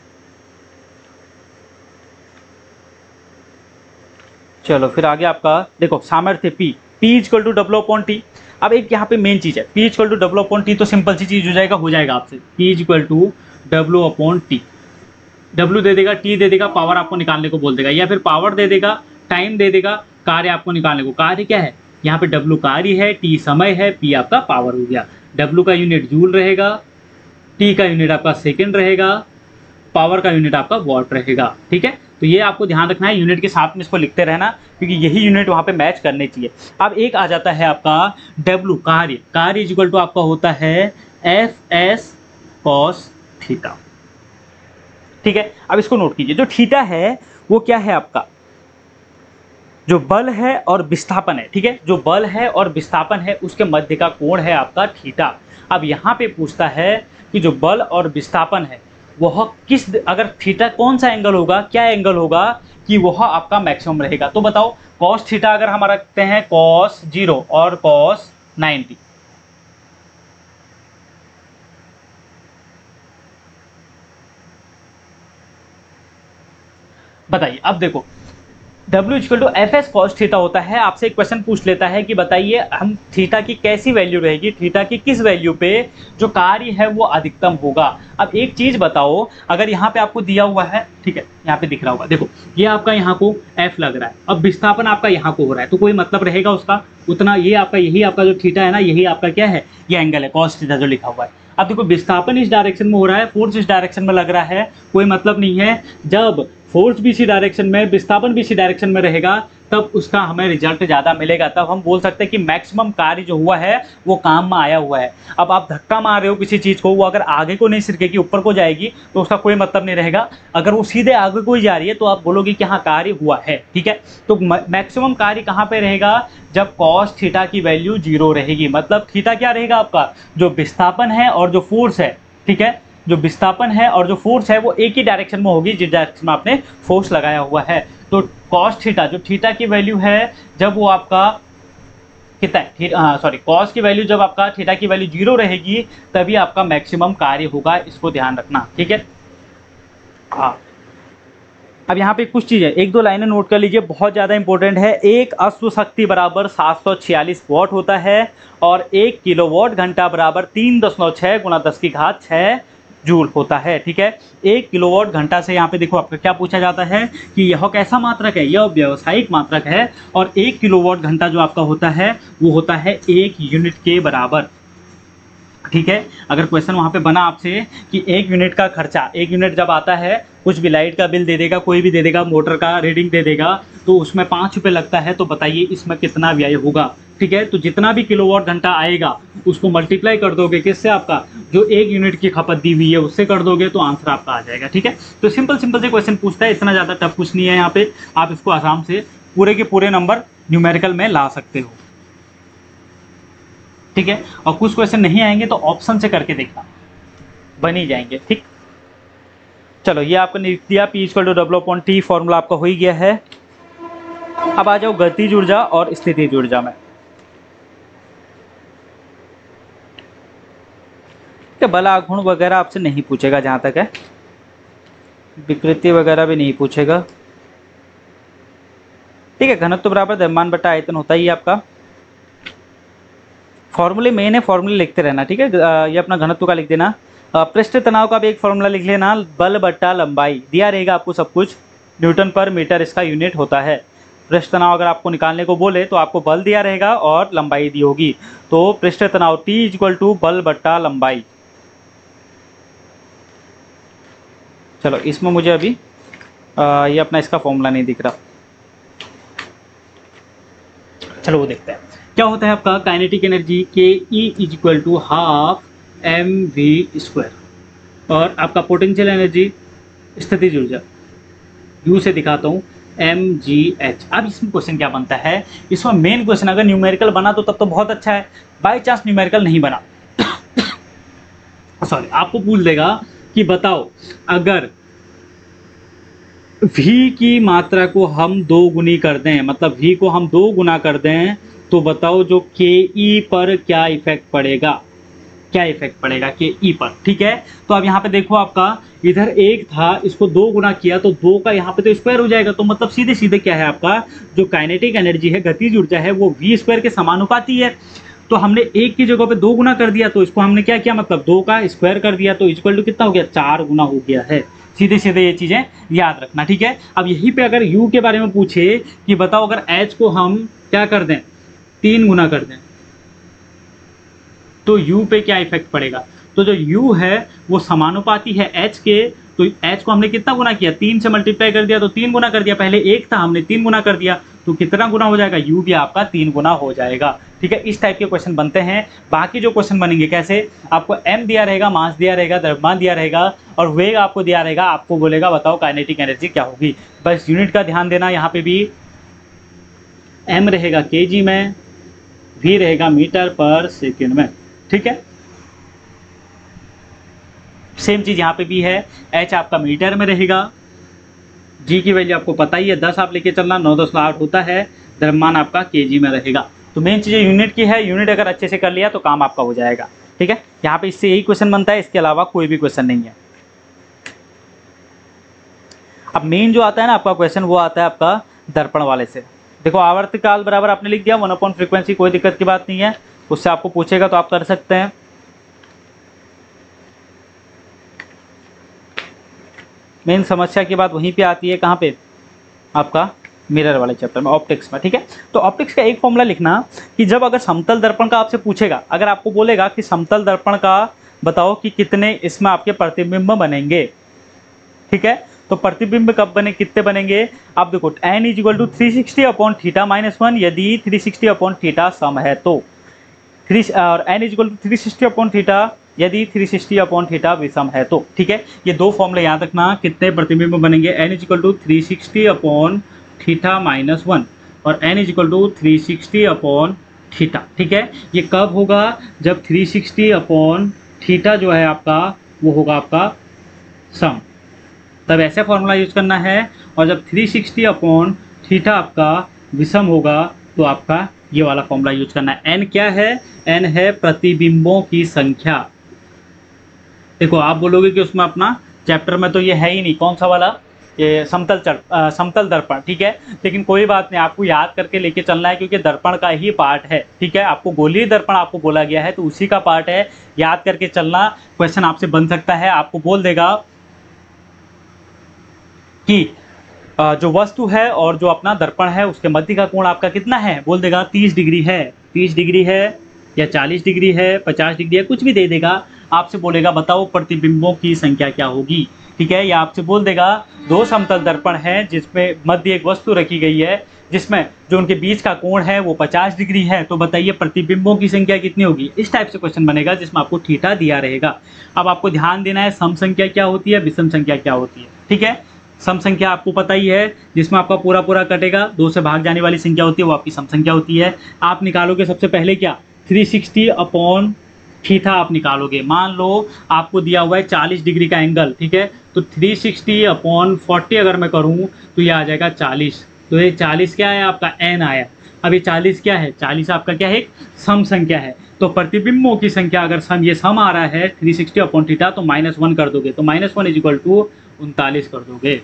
चलो फिर आगे आपका देखो सामर्थ्य P equal to W upon t. अब एक यहाँ पे मेन चीज है, P equal to W upon t, तो सिंपल सी चीज हो जाएगा आपसे, P equal to W upon t. W दे देगा, T दे देगा, पावर आपको निकालने को बोल देगा, या फिर पावर दे देगा, टाइम दे देगा, कार्य आपको निकालने को। कार्य क्या है, यहाँ पे W कार्य है, T समय है, P आपका पावर हो गया। W का यूनिट जूल रहेगा, T का यूनिट आपका सेकेंड रहेगा, पावर का यूनिट आपका वॉट रहेगा, ठीक है। तो ये आपको ध्यान रखना है, यूनिट के साथ में इसको लिखते रहना, क्योंकि यही यूनिट वहाँ पे मैच करने चाहिए। अब एक आ जाता है आपका W कार्य इक्वल टू आपका होता है Fs cos थीटा, ठीक है। अब इसको नोट कीजिए, जो थीटा है वो क्या है, आपका जो बल है और विस्थापन है, ठीक है, जो बल है और विस्थापन है उसके मध्य का कोण है आपका थीटा। अब यहाँ पे पूछता है कि जो बल और विस्थापन है वह किस, अगर थीटा कौन सा एंगल होगा, क्या एंगल होगा कि वह आपका मैक्सिमम रहेगा। तो बताओ, कॉस थीटा अगर हम रखते हैं कॉस 0 और कॉस 90, बताइए। अब देखो W equal to f s cos theta होता है। आपसे एक क्वेश्चन पूछ लेता है कि बताइए हम थीटा की कैसी वैल्यू रहेगी, थीटा की किस वैल्यू पे जो कार्य है वो अधिकतम होगा। अब एक चीज बताओ, अगर यहाँ पे आपको दिया हुआ है, ठीक है, यहाँ पे दिख रहा होगा, देखो ये आपका यहाँ को F लग रहा है, अब विस्थापन आपका यहाँ को हो रहा है, तो कोई मतलब रहेगा उसका उतना, ये आपका यही आपका जो थीटा है ना, यही आपका क्या है, ये एंगल है कॉस थीटा जो लिखा हुआ है। अब देखो विस्थापन इस डायरेक्शन में हो रहा है, फोर्स इस डायरेक्शन में लग रहा है, कोई मतलब नहीं है। जब फोर्स भी इसी डायरेक्शन में, विस्थापन भी इसी डायरेक्शन में रहेगा, तब उसका हमें रिजल्ट ज़्यादा मिलेगा। तब हम बोल सकते हैं कि मैक्सिमम कार्य जो हुआ है वो काम में आया हुआ है। अब आप धक्का मार रहे हो किसी चीज़ को, वो अगर आगे को नहीं सिरकेगी, ऊपर को जाएगी, तो उसका कोई मतलब नहीं रहेगा। अगर वो सीधे आगे को ही जा रही है तो आप बोलोगे कि हाँ कार्य हुआ है, ठीक है। तो मैक्सिमम कार्य कहाँ पे रहेगा, जब कॉस थीटा की वैल्यू 0 रहेगी। मतलब थीटा क्या रहेगा आपका, जो विस्थापन है और जो फोर्स है, ठीक है, जो विस्थापन है और जो फोर्स है वो एक ही डायरेक्शन में होगी जिस डायरेक्शन में आपने फोर्स लगाया हुआ है। तो कॉस थीटा, जो थीटा की वैल्यू है, जब वो आपका कितना सॉरी कॉस की वैल्यू, जब आपका थीटा की वैल्यू 0 रहेगी तभी आपका मैक्सिमम कार्य होगा, इसको ध्यान रखना, ठीक है। हाँ, अब यहाँ पे कुछ चीज़ है, एक दो लाइनें नोट कर लीजिए, बहुत ज़्यादा इंपॉर्टेंट है। एक अश्व शक्ति बराबर 746 वॉट होता है और 1 किलोवाट घंटा बराबर 3.6 गुणा 10 की घात 6 जूल होता है, ठीक है। 1 किलोवाट घंटा से यहाँ पे देखो आपका क्या पूछा जाता है कि यह कैसा मात्रक है, यह व्यावसायिक मात्रक है। और 1 किलोवाट घंटा जो आपका होता है वो होता है 1 यूनिट के बराबर, ठीक है। अगर क्वेश्चन वहाँ पे बना आपसे कि 1 यूनिट का खर्चा, 1 यूनिट जब आता है, कुछ भी लाइट का बिल दे देगा, कोई भी दे देगा, मोटर का रीडिंग दे देगा, तो उसमें 5 रुपये लगता है, तो बताइए इसमें कितना व्यय होगा, ठीक है। तो जितना भी किलोवाट घंटा आएगा उसको मल्टीप्लाई कर दोगे किससे, आपका जो 1 यूनिट की खपत दी हुई है उससे कर दोगे, तो आंसर आपका आ जाएगा, ठीक है। तो सिंपल सिंपल से क्वेश्चन पूछता है, इतना ज़्यादा टफ कुछ नहीं है यहाँ पे, आप इसको आराम से पूरे के पूरे नंबर न्यूमेरिकल में ला सकते हो, ठीक है। और कुछ क्वेश्चन नहीं आएंगे तो ऑप्शन से करके देखना, बन ही जाएंगे, ठीक। चलो, ये आपको लिख दिया, P = W/T फॉर्मूला आपका हो ही गया है। अब आ जाओ गतिज ऊर्जा और स्थितिज ऊर्जा में। बल आघूर्ण वगैरह आपसे नहीं पूछेगा, जहाँ तक है विकृति वगैरह भी नहीं पूछेगा, ठीक है। घनत्व बराबर द्रव्यमान बटा आयतन होता ही आपका। फॉर्मूले मेन है, फॉर्मूले लिखते रहना, ठीक है। ये अपना घनत्व का लिख देना। पृष्ठ तनाव का भी एक फॉर्मूला लिख लेना, बल बटा लंबाई दिया रहेगा आपको सब कुछ, न्यूटन पर मीटर इसका यूनिट होता है। पृष्ठ तनाव अगर आपको निकालने को बोले तो आपको बल दिया रहेगा और लंबाई दी होगी, तो पृष्ठ तनाव T = बल बटा लंबाई। चलो, इसमें मुझे अभी ये अपना इसका फॉर्मूला नहीं दिख रहा, चलो वो देखते हैं। क्या होता है आपका काइनेटिक एनर्जी के E = ½ mv², और आपका पोटेंशियल एनर्जी स्थितिज ऊर्जा U से दिखाता हूँ mgh। अब इसमें क्वेश्चन क्या बनता है, इसमें मेन क्वेश्चन अगर न्यूमेरिकल बना तो तब तो बहुत अच्छा है, बाय चांस न्यूमेरिकल नहीं बना सॉरी, आपको पूछ देगा कि बताओ अगर v की मात्रा को हम 2 गुनी कर दें, मतलब v को हम 2 गुना कर दें, तो बताओ जो ke पर क्या इफेक्ट पड़ेगा, क्या इफेक्ट पड़ेगा के ई पर, ठीक है। तो अब यहाँ पे देखो, आपका इधर 1 था, इसको 2 गुना किया तो 2 का यहाँ पे तो स्क्वायर हो जाएगा, तो मतलब सीधे सीधे क्या है आपका जो काइनेटिक एनर्जी है, गतिज ऊर्जा है, वो v² के समानुपाती है। तो हमने 1 की जगह पे 2 गुना कर दिया, तो इसको हमने क्या किया, मतलब 2 का स्क्वायर कर दिया, तो इक्वल टू कितना हो गया, 4 गुना हो गया है। सीधे सीधे ये चीज़ें याद रखना, ठीक है। अब यहीं पे अगर u के बारे में पूछे कि बताओ अगर h को हम क्या कर दें, 3 गुना कर दें, तो u पे क्या इफेक्ट पड़ेगा। तो जो u है वो समानुपाती है h के, तो h को हमने कितना गुना किया, 3 से मल्टीप्लाई कर दिया, तो 3 गुना कर दिया, पहले 1 था हमने 3 गुना कर दिया, तो कितना गुना हो जाएगा, u भी आपका 3 गुना हो जाएगा, ठीक है। इस टाइप के क्वेश्चन बनते हैं। बाकी जो क्वेश्चन बनेंगे कैसे, आपको m दिया रहेगा, मास दिया रहेगा, द्रव्यमान दिया रहेगा और वेग आपको दिया रहेगा, आपको बोलेगा बताओ काइनेटिक एनर्जी क्या होगी। बस यूनिट का ध्यान देना, यहाँ पे भी m रहेगा kg में, v रहेगा मीटर पर सेकेंड में, ठीक है। सेम चीज यहाँ पे भी है, h आपका मीटर में रहेगा, g की वैल्यू आपको पता ही है 10 आप लेके चलना, 9.8 होता है, द्रव्यमान आपका kg में रहेगा। तो मेन चीज़ यूनिट की है, यूनिट अगर अच्छे से कर लिया तो काम आपका हो जाएगा, ठीक है। यहाँ पे इससे यही क्वेश्चन बनता है, इसके अलावा कोई भी क्वेश्चन नहीं है। अब मेन जो आता है ना आपका क्वेश्चन, वो आता है आपका दर्पण वाले से। देखो आवर्तकाल बराबर आपने लिख दिया 1 फ्रीक्वेंसी, कोई दिक्कत की बात नहीं है, उससे आपको पूछेगा तो आप कर सकते हैं। मेन समस्या की बात वहीं पे आती है, कहाँ पे, आपका मिरर वाले चैप्टर में, ऑप्टिक्स में, ठीक है। तो ऑप्टिक्स का एक फॉर्मूला लिखना कि जब अगर समतल दर्पण का आपसे पूछेगा, अगर आपको बोलेगा कि समतल दर्पण का बताओ कि कितने इसमें आपके प्रतिबिंब बनेंगे, ठीक है, तो प्रतिबिंब कब बने, कितने बनेंगे? आप देखो n = 360 अपॉन थीटा -1 यदि 360 अपॉन थीटा सम है तो, और n = 360 अपॉन थीटा यदि 360 अपॉन थीटा विषम है तो। ठीक है, ये दो फॉर्मूले याद रखना, कितने प्रतिबिंब बनेंगे, n = 360 अपॉन थीटा -1 और n = 360 अपॉन थीटा। ठीक है, ये कब होगा, जब 360 अपॉन थीटा जो है आपका वो होगा आपका सम, तब ऐसा फॉर्मूला यूज करना है। और जब 360 अपॉन थीटा आपका विषम होगा तो आपका ये वाला फॉर्मूला यूज करना है। n क्या है, n है प्रतिबिंबों की संख्या। देखो आप बोलोगे कि उसमें अपना चैप्टर में तो ये है ही नहीं, कौन सा वाला, ये समतल दर्पण। ठीक है, लेकिन कोई बात नहीं, आपको याद करके लेके चलना है क्योंकि दर्पण का ही पार्ट है। ठीक है, आपको गोलीय दर्पण आपको बोला गया है तो उसी का पार्ट है, याद करके चलना। क्वेश्चन आपसे बन सकता है, आपको बोल देगा कि जो वस्तु है और जो अपना दर्पण है उसके मध्य का कोण आपका कितना है, बोल देगा 30 डिग्री है, 30 डिग्री है या 40 डिग्री है, 50 डिग्री है, कुछ भी दे देगा। आपसे बोलेगा बताओ प्रतिबिंबों की संख्या क्या होगी। ठीक है, या आपसे बोल देगा दो समतल दर्पण है जिसमें मध्य एक वस्तु रखी गई है जिसमें जो उनके बीच का कोण है वो 50 डिग्री है, तो बताइए प्रतिबिंबों की संख्या कितनी होगी। इस टाइप से क्वेश्चन बनेगा जिसमें आपको थीटा दिया रहेगा। अब आपको ध्यान देना है सम संख्या क्या होती है, विषम संख्या क्या होती है। ठीक है, सम संख्या आपको पता ही है, जिसमें आपका पूरा पूरा कटेगा, 2 से भाग जाने वाली संख्या होती है वो आपकी सम संख्या होती है। आप निकालोगे सबसे पहले क्या, 360 अपॉन थीटा आप निकालोगे। मान लो आपको दिया हुआ है 40 डिग्री का एंगल, ठीक है, तो 360 अपॉन 40 अगर मैं करूँ तो ये आ जाएगा 40। तो ये 40 क्या है आपका n आया। अब ये 40 क्या है, 40 आपका क्या है, एक सम संख्या है। तो प्रतिबिंबों की संख्या अगर सम, ये सम आ रहा है 360 अपॉन थीटा, तो -1 कर दोगे, तो -1 = 39 कर दोगे।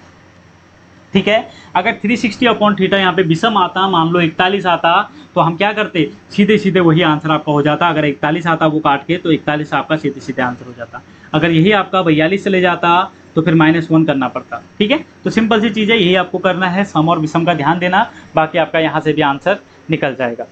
ठीक है, अगर 360 अपॉन थीटा यहाँ पे विषम आता, मान लो 41 आता, तो हम क्या करते, सीधे सीधे वही आंसर आपका हो जाता। अगर 41 आता वो काट के तो 41 आपका सीधे सीधे आंसर हो जाता। अगर यही आपका 42 चले जाता तो फिर -1 करना पड़ता। ठीक है, तो सिंपल सी चीज़ है, यही आपको करना है, सम और विषम का ध्यान देना, बाकी आपका यहाँ से भी आंसर निकल जाएगा।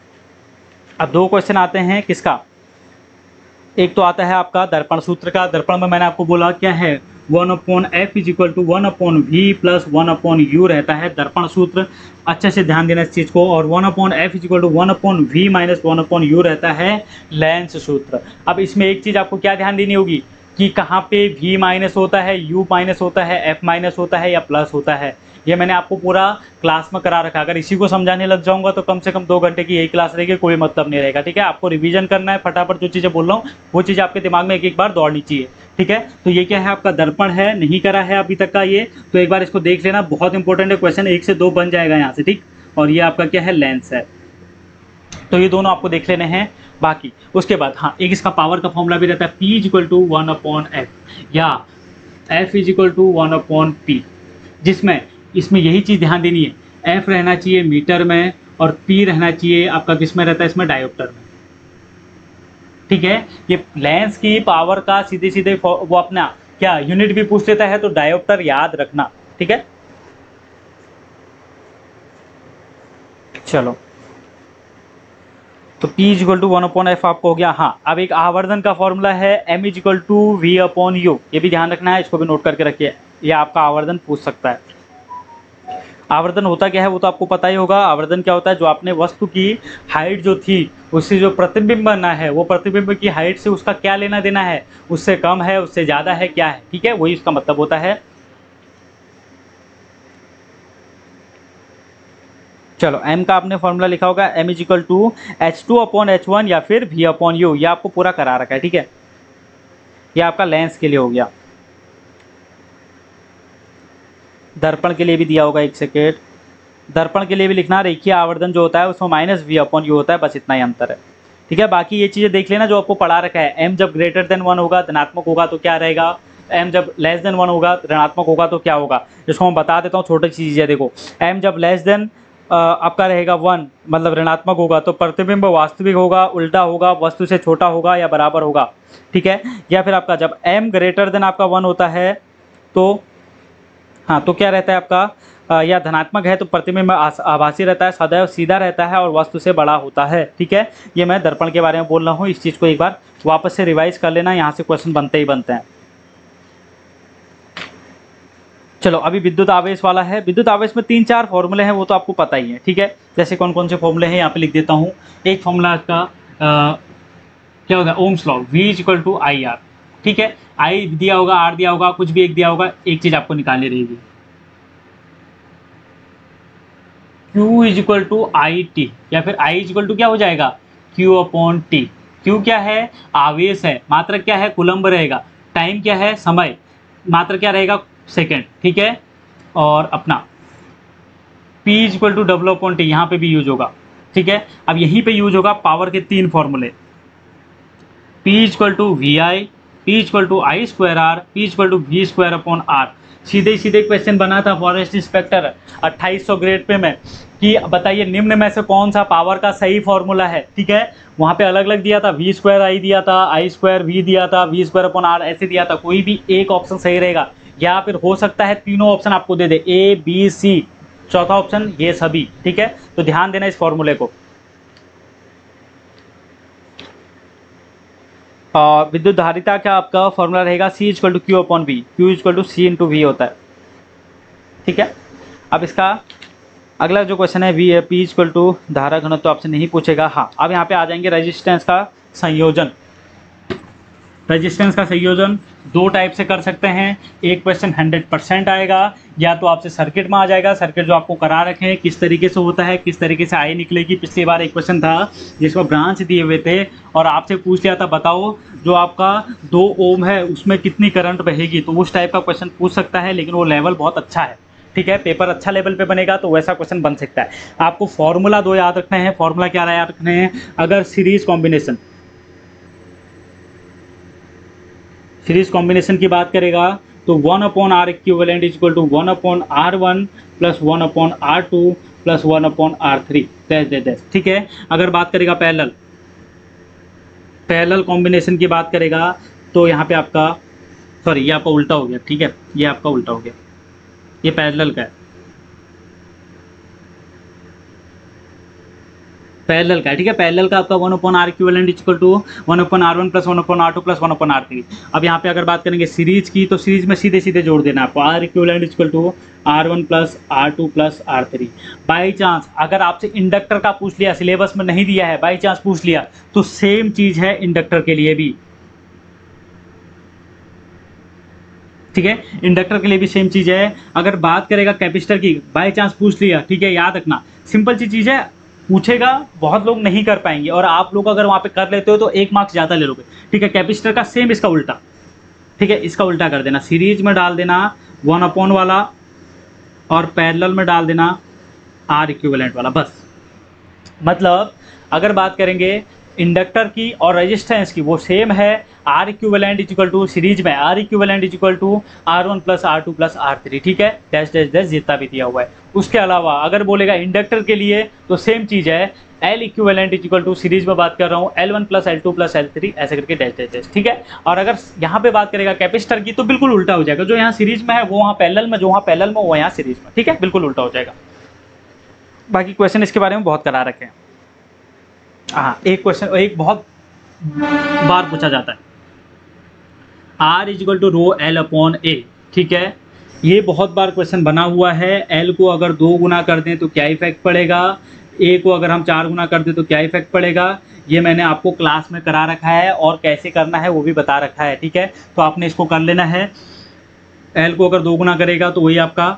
अब 2 क्वेश्चन आते हैं किसका, एक तो आता है आपका दर्पण सूत्र का। दर्पण में मैंने आपको बोला क्या है, 1/f = 1/v + 1/u रहता है दर्पण सूत्र। अच्छे से ध्यान देना इस चीज़ को। और 1/f = 1/v - 1/u रहता है लेंस सूत्र। अब इसमें एक चीज़ आपको क्या ध्यान देनी होगी कि कहाँ पे v माइनस होता है, u माइनस होता है, f माइनस होता है या प्लस होता है। ये मैंने आपको पूरा क्लास में करा रखा है। अगर इसी को समझाने लग जाऊंगा तो कम से कम 2 घंटे की यही क्लास रहेगी, कोई मतलब नहीं रहेगा। ठीक है, आपको रिवीजन करना है, फटाफट जो चीज़ें बोल रहा हूँ वो चीज़ आपके दिमाग में एक बार दौड़नी चाहिए। ठीक है, तो ये क्या है आपका दर्पण है, नहीं करा है अभी तक का ये, तो एक बार इसको देख लेना, बहुत इंपॉर्टेंट है क्वेश्चन, 1 से 2 बन जाएगा यहाँ से। ठीक, और ये आपका क्या है, लेंस है, तो ये दोनों आपको देख लेने हैं। बाकी उसके बाद हाँ, एक इसका पावर का फॉर्मूला भी रहता है, P = 1/f या F = 1/p, जिसमें इसमें यही चीज़ ध्यान देनी है, F रहना चाहिए मीटर में और P रहना चाहिए आपका किस में रहता है, इसमें डायोप्टर में। ठीक है, ये लेंस की पावर का सीधे सीधे वो अपना क्या यूनिट भी पूछ लेता है, तो डायोप्टर याद रखना। ठीक है, चलो, तो P = 1/f आपको हो गया। हाँ, अब एक आवर्धन का फॉर्मूला है, M = v/u, ये भी ध्यान रखना है, इसको भी नोट करके रखिए, ये आपका आवर्धन पूछ सकता है। आवर्धन होता क्या है वो तो आपको पता ही होगा। आवर्धन क्या होता है, जो आपने वस्तु की हाइट जो थी उससे जो प्रतिबिंब बनना है, वो प्रतिबिंब की हाइट से उसका क्या लेना देना है, उससे कम है, उससे ज़्यादा है, क्या है। ठीक है, वही उसका मतलब होता है। चलो, m का आपने फॉर्मूला लिखा होगा, m = h2/h1 या फिर v/u, ये आपको पूरा करा रखा है। ठीक है, ये आपका लेंस के लिए हो गया। दर्पण के लिए भी दिया होगा, 1 सेकेंड, दर्पण के लिए भी लिखना, रेखीय आवर्धन जो होता है उसमें -v/u होता है, बस इतना ही अंतर है। ठीक है, बाकी ये चीज़ें देख लेना जो आपको पढ़ा रखा है। m जब >1 होगा धनात्मक होगा तो क्या रहेगा, m जब <1 होगा ऋणात्मक होगा तो क्या होगा। इसको मैं बता देता हूँ, छोटी सी चीज़ है, देखो m जब आपका रहेगा 1 मतलब ऋणात्मक होगा तो प्रतिबिंब वास्तविक होगा, उल्टा होगा, वस्तु से छोटा होगा या बराबर होगा। ठीक है, या फिर आपका जब m आपका 1 होता है तो हाँ, तो क्या रहता है आपका, या धनात्मक है तो प्रतिबिंब आभासी रहता है, सदैव सीधा रहता है और वस्तु से बड़ा होता है। ठीक है, ये मैं दर्पण के बारे में बोल रहा हूँ, इस चीज़ को एक बार वापस से रिवाइज कर लेना, यहाँ से क्वेश्चन बनते ही बनते हैं। चलो अभी विद्युत आवेश वाला है। विद्युत आवेश में 3-4 फॉर्मूले हैं, वो तो आपको पता ही है, ठीक है। जैसे कौन कौन से फॉर्मूले हैं यहाँ पे लिख देता हूँ। एक फॉर्मूला का क्या होगा, Ohm's law, V equal to I R, ठीक है। आई दिया होगा, आर दिया होगा, कुछ भी एक दिया होगा, एक चीज आपको निकालनी रहेगी, Q is equal to I t, या फिर I इज इक्वल टू क्या हो जाएगा, Q अपॉन टी। Q क्या है, आवेश है, मात्रक क्या है, कूलम्ब रहेगा, टाइम क्या है, समय, मात्रक क्या रहेगा, सेकेंड, ठीक है। और अपना P इज इक्वल टू डब्ल्यू अपॉन टी, यहाँ पे भी यूज होगा, ठीक है। अब यहीं पे यूज होगा पावर के 3 फॉर्मूले, P is equal to v I, P is equal to I square r, P is equal to v square upon r. सीधे सीधे क्वेश्चन बना था फॉरेस्ट इंस्पेक्टर 2800 ग्रेड पे में, कि बताइए निम्न में से कौन सा पावर का सही फॉर्मूला है, ठीक है। वहाँ पे अलग अलग दिया था, वी स्क्वायर आई दिया था, आई स्क्वायर वी दिया था, वी स्क्वायर अपॉन आर ऐसे दिया था। कोई भी एक ऑप्शन सही रहेगा, या फिर हो सकता है तीनों ऑप्शन आपको दे दे, A B C, चौथा ऑप्शन ये सभी, ठीक है। तो ध्यान देना इस फॉर्मूले को। विद्युत धारिता का आपका फॉर्मूला रहेगा C equal to q upon v, Q equal to c into v होता है, ठीक है। अब इसका अगला जो क्वेश्चन है वी P इक्वल टू धारा घनत्व, तो आपसे नहीं पूछेगा। हाँ, अब यहाँ पे आ जाएंगे रेजिस्टेंस का संयोजन। रेजिस्टेंस का संयोजन 2 टाइप से कर सकते हैं। एक क्वेश्चन 100% आएगा, या तो आपसे सर्किट में आ जाएगा, सर्किट जो आपको करा रखे हैं किस तरीके से होता है, किस तरीके से आई निकलेगी। पिछली बार एक क्वेश्चन था जिसमें ब्रांच दिए हुए थे और आपसे पूछ लिया था बताओ जो आपका 2 ओम है उसमें कितनी करंट बहेगी, तो उस टाइप का क्वेश्चन पूछ सकता है, लेकिन वो लेवल बहुत अच्छा है, ठीक है। पेपर अच्छा लेवल पे बनेगा तो वैसा क्वेश्चन बन सकता है। आपको फॉर्मूला 2 याद रखने हैं। फॉर्मूला क्या याद रखने हैं, अगर सीरीज कॉम्बिनेशन की बात करेगा तो 1 upon r equivalent is equal to 1 upon r one plus 1 upon r two plus 1 upon r three, ठीक है। अगर बात करेगा पैरेलल कॉम्बिनेशन की बात करेगा तो यहाँ पे आपका ये आपका उल्टा हो गया, ठीक है, ये आपका उल्टा हो गया, ये पैरेलल का है, ठीक है। पैरेलल का आपका 1 upon r equivalent equal to 1 upon r one plus 1 upon r two plus 1 upon r three. अब यहाँ पे अगर बात करेंगे सीरीज की, तो सीरीज में सीधे सीधे जोड़ देना आपको, r equivalent equal to r one plus r two plus r three. By chance अगर आपसे इंडक्टर का पूछ लिया, सिलेबस में नहीं दिया है, बाई चांस पूछ लिया, तो सेम चीज है इंडक्टर के लिए भी, ठीक है। इंडक्टर के लिए भी सेम चीज है। अगर बात करेगा कैपेसिटर की, बाई चांस पूछ लिया, ठीक है, याद रखना सिंपल सी चीज है, पूछेगा, बहुत लोग नहीं कर पाएंगे, और आप लोग अगर वहां पे कर लेते हो तो 1 मार्क्स ज्यादा ले लोगे, ठीक है। कैपेसिटर का सेम इसका उल्टा, ठीक है, इसका उल्टा कर देना, सीरीज में डाल देना 1 अपॉन वाला और पैरेलल में डाल देना आर इक्विवेलेंट वाला, बस। मतलब अगर बात करेंगे इंडक्टर की और रेजिस्टेंस की, वो सेम है, r equivalent is equal to series में r equivalent is equal to r one plus r two plus r three, ठीक है, डैश डैश डैश जितना भी दिया हुआ है। उसके अलावा अगर बोलेगा इंडक्टर के लिए तो सेम चीज है, l equivalent is equal to series में बात कर रहा हूँ L1 plus L2 plus L3 ऐसे करके डैश डैश डैश, ठीक है। और अगर यहाँ पे बात करेगा कैपेसिटर की तो बिल्कुल उल्टा हो जाएगा, जो यहाँ सीरीज में है वो वहाँ पैरेलल में, जो वहाँ पैरेलल में वो यहाँ सीरीज में, ठीक है, बिल्कुल उल्टा हो जाएगा। बाकी क्वेश्चन इसके बारे में बहुत करा रखे हैं। हाँ, एक क्वेश्चन एक बहुत बार पूछा जाता है, R is equal to rho l upon a, ठीक है। ये बहुत बार क्वेश्चन बना हुआ है। L को अगर 2 गुना कर दें तो क्या इफेक्ट पड़ेगा, A को अगर हम 4 गुना कर दें तो क्या इफेक्ट पड़ेगा, ये मैंने आपको क्लास में करा रखा है, और कैसे करना है वो भी बता रखा है, ठीक है। तो आपने इसको कर लेना है। L को अगर 2 गुना करेगा तो वही आपका,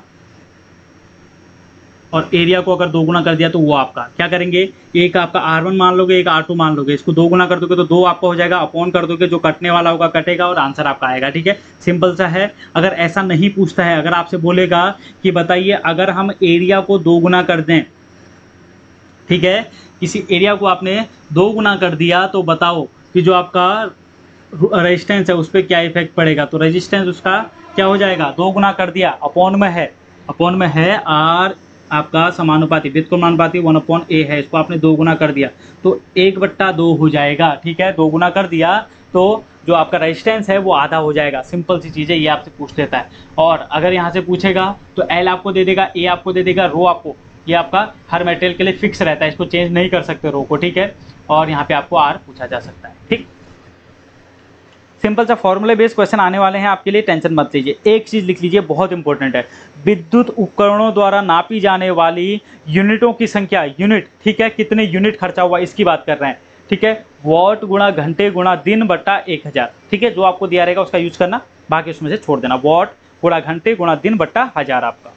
और एरिया को अगर 2 गुना कर दिया तो वो आपका क्या करेंगे, एक आपका R1 मान लोगे, एक R2 मान लोगे, इसको 2 गुना कर दोगे तो 2 आपका हो जाएगा, अपॉन कर दोगे, जो कटने वाला होगा कटेगा और आंसर आपका आएगा, ठीक है। सिंपल सा है। अगर ऐसा नहीं पूछता है, अगर आपसे बोलेगा कि बताइए अगर हम एरिया को 2 गुना कर दें, ठीक है, किसी एरिया को आपने 2 गुना कर दिया, तो बताओ कि जो आपका रेजिस्टेंस है उस पर क्या इफेक्ट पड़ेगा। तो रेजिस्टेंस उसका क्या हो जाएगा, 2 गुना कर दिया, अपॉन में है आर आपका समानुपाती, व्युत्क्रमानुपाती 1 अपॉन ए है, इसको आपने 2 गुना कर दिया तो 1/2 हो जाएगा, ठीक है। 2 गुना कर दिया तो जो आपका रेजिस्टेंस है वो आधा हो जाएगा। सिंपल सी चीज़ है, ये आपसे पूछ लेता है। और अगर यहाँ से पूछेगा तो एल आपको दे देगा, ए आपको दे देगा, रो आपको, ये आपका हर मेटेरियल के लिए फिक्स रहता है, इसको चेंज नहीं कर सकते रो को, ठीक है। और यहाँ पे आपको आर पूछा जा सकता है, ठीक। सिंपल सा फॉर्मूले बेस्ड क्वेश्चन आने वाले हैं आपके लिए, टेंशन मत लीजिए। एक चीज़ लिख लीजिए, बहुत इंपॉर्टेंट है, विद्युत उपकरणों द्वारा नापी जाने वाली यूनिटों की संख्या, यूनिट, ठीक है, कितने यूनिट खर्चा हुआ इसकी बात कर रहे हैं, ठीक है, वॉट गुणा घंटे गुणा दिन बटा 1000, ठीक है, जो आपको दिया रहेगा उसका यूज करना, बाकी उसमें से छोड़ देना, वॉट गुणा घंटे गुणा दिन बटा 1000 आपका,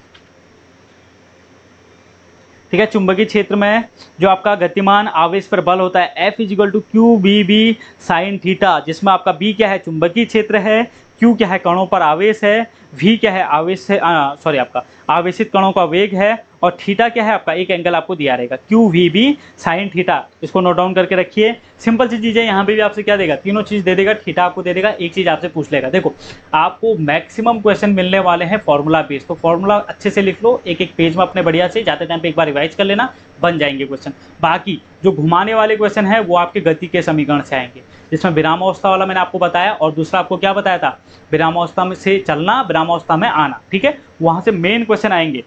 ठीक है। चुंबकीय क्षेत्र में जो आपका गतिमान आवेश पर बल होता है F is equal to q v b sine theta, जिसमें आपका B क्या है, चुंबकीय क्षेत्र है, Q क्या है, कणों पर आवेश है, V क्या है, आवेश है, सॉरी आपका आवेशित कणों का वेग है, और थीटा क्या है आपका, एक एंगल आपको दिया रहेगा QVB साइन थीटा, इसको नोट डाउन करके रखिए। सिंपल सी चीज़ है, यहाँ पे भी आपसे क्या देगा, तीनों चीज़ दे देगा, थीटा आपको दे देगा, एक चीज़ आपसे पूछ लेगा। देखो आपको मैक्सिमम क्वेश्चन मिलने वाले हैं फॉर्मूला बेस्ड, तो फॉर्मूला अच्छे से लिख लो, एक एक पेज में अपने बढ़िया से, जाते टाइम पे एक बार रिवाइज कर लेना, बन जाएंगे क्वेश्चन। बाकी जो घुमाने वाले क्वेश्चन है वो आपके गति के समीकरण से आएंगे, जिसमें विरामावस्था वाला मैंने आपको बताया, और दूसरा आपको क्या बताया था, विरामावस्था में से चलना, विरामावस्था में आना, ठीक है, वहां से मेन क्वेश्चन आएंगे।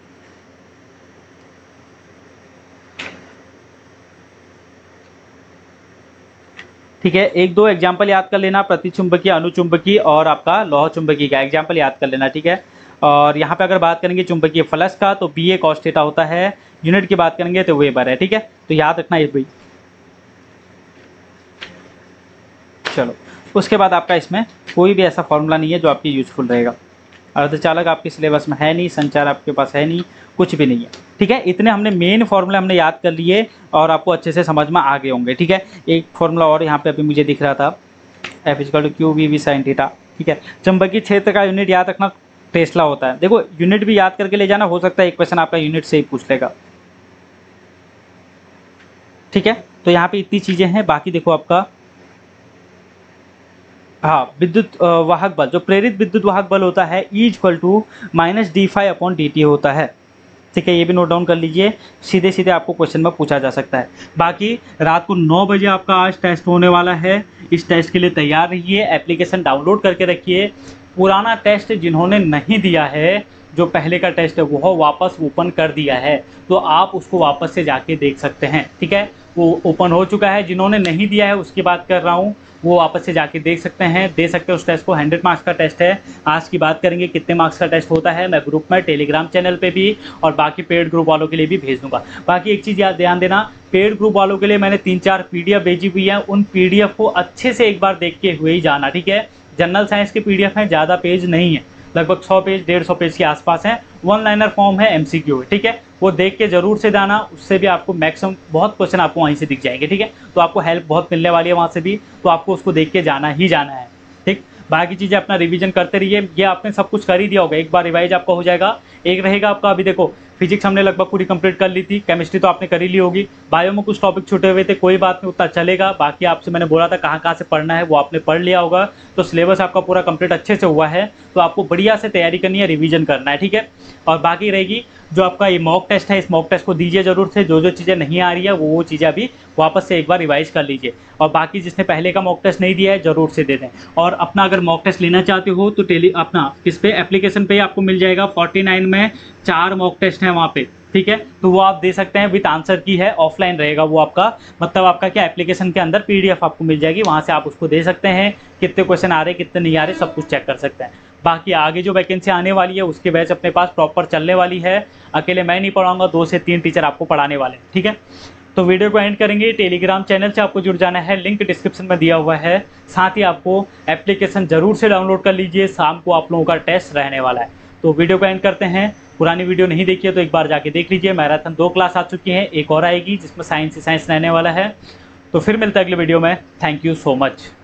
ठीक है, एक दो एग्जाम्पल याद कर लेना, प्रतिचुंबकीय, अनुचुंबकीय और आपका लौह चुंबकीय का एग्जाम्पल याद कर लेना, ठीक है। और यहाँ पे अगर बात करेंगे चुंबकीय फ्लक्स का तो BA cos थीटा होता है, यूनिट की बात करेंगे तो वेबर है, ठीक है, तो याद रखना ये भाई। चलो उसके बाद आपका इसमें कोई भी ऐसा फॉर्मूला नहीं है जो आपकी यूजफुल रहेगा, अर्धचालक आपके सिलेबस में है नहीं, संचार आपके पास है नहीं, कुछ भी नहीं है, ठीक है। इतने हमने मेन फॉर्मूले हमने याद कर लिए और आपको अच्छे से समझ में आ गए होंगे, ठीक है। एक फॉर्मूला और यहाँ पे अभी मुझे दिख रहा था, F equal to q v b sine theta, ठीक है। चुंबकीय क्षेत्र का यूनिट याद रखना टेस्ला होता है, देखो यूनिट भी याद करके ले जाना, हो सकता है एक क्वेश्चन आपका यूनिट से ही पूछ लेगा, ठीक है। तो यहाँ पे इतनी चीज़ें हैं, बाकी देखो आपका हाँ, विद्युत वाहक बल, जो प्रेरित विद्युत वाहक बल होता है E इक्वल टू -d∅/dt होता है, ठीक है, ये भी नोट डाउन कर लीजिए, सीधे सीधे आपको क्वेश्चन में पूछा जा सकता है। बाकी रात को 9 बजे आपका आज टेस्ट होने वाला है, इस टेस्ट के लिए तैयार रहिए, एप्लीकेशन डाउनलोड करके रखिए। पुराना टेस्ट जिन्होंने नहीं दिया है, जो पहले का टेस्ट है वो वापस ओपन कर दिया है, तो आप उसको वापस से जाके देख सकते हैं, ठीक है, वो ओपन हो चुका है। जिन्होंने नहीं दिया है उसकी बात कर रहा हूँ, वो वापस से जाके देख सकते हैं, दे सकते हैं उस टेस्ट को। 100 मार्क्स का टेस्ट है। आज की बात करेंगे कितने मार्क्स का टेस्ट होता है, मैं ग्रुप में टेलीग्राम चैनल पे भी और बाकी पेड ग्रुप वालों के लिए भी भेज दूंगा। बाकी एक चीज़ याद ध्यान देना, पेड ग्रुप वालों के लिए मैंने 3-4 PDF भेजी हुई है, उन PDF को अच्छे से एक बार देख के हुए ही जाना, ठीक है। जनरल साइंस के PDF हैं, ज़्यादा पेज नहीं है, लगभग 100 पेज 150 पेज के आसपास हैं, 1 लाइनर फॉर्म है, MCQ है, ठीक है, वो देख के जरूर से जाना, उससे भी आपको मैक्सिमम बहुत क्वेश्चन आपको वहीं से दिख जाएंगे, ठीक है। तो आपको हेल्प बहुत मिलने वाली है वहाँ से भी, तो आपको उसको देख के जाना ही जाना है, ठीक। बाकी चीज़ें अपना रिवीजन करते रहिए, ये आपने सब कुछ कर ही दिया होगा, एक बार रिवाइज आपका हो जाएगा। एक रहेगा आपका, अभी देखो फिजिक्स हमने लगभग पूरी कंप्लीट कर ली थी, केमिस्ट्री तो आपने कर ही ली होगी, बायो में कुछ टॉपिक छूटे हुए थे, कोई बात नहीं, उतना चलेगा। बाकी आपसे मैंने बोला था कहाँ कहाँ से पढ़ना है, वो आपने पढ़ लिया होगा, तो सिलेबस आपका पूरा कंप्लीट अच्छे से हुआ है, तो आपको बढ़िया से तैयारी करनी है, रिवीजन करना है, ठीक है। और बाकी रहेगी जो आपका ये मॉक टेस्ट है, इस मॉक टेस्ट को दीजिए जरूर से, जो जो चीज़ें नहीं आ रही है वो चीज़ें अभी वापस से एक बार रिवाइज कर लीजिए। और बाकी जिसने पहले का मॉक टेस्ट नहीं दिया है ज़रूर से दे दें। और अपना अगर मॉक टेस्ट लेना चाहते हो तो अपना किस पे, एप्लीकेशन पे आपको मिल जाएगा, 49 में 4 मॉक टेस्ट हैं वहाँ पे, ठीक है, तो वो आप दे सकते हैं, विद आंसर की है, ऑफलाइन रहेगा वो आपका, मतलब आपका क्या, एप्लीकेशन के अंदर PDF आपको मिल जाएगी, वहाँ से आप उसको दे सकते हैं, कितने क्वेश्चन आ रहे कितने नहीं आ रहे सब कुछ चेक कर सकते हैं। बाकी आगे जो वैकेंसी आने वाली है उसके बैच अपने पास प्रॉपर चलने वाली है, अकेले मैं नहीं पढ़ाऊंगा, 2 से 3 टीचर आपको पढ़ाने वाले हैं, ठीक है। तो वीडियो को एंड करेंगे, टेलीग्राम चैनल से आपको जुड़ जाना है, लिंक डिस्क्रिप्शन में दिया हुआ है, साथ ही आपको एप्लीकेशन जरूर से डाउनलोड कर लीजिए, शाम को आप लोगों का टेस्ट रहने वाला है। तो वीडियो को एंड करते हैं, पुरानी वीडियो नहीं देखी है तो एक बार जाके देख लीजिए, मैराथन 2 क्लास आ चुकी हैं, एक और आएगी जिसमें साइंस रहने वाला है। तो फिर मिलता है अगले वीडियो में, थैंक यू सो मच।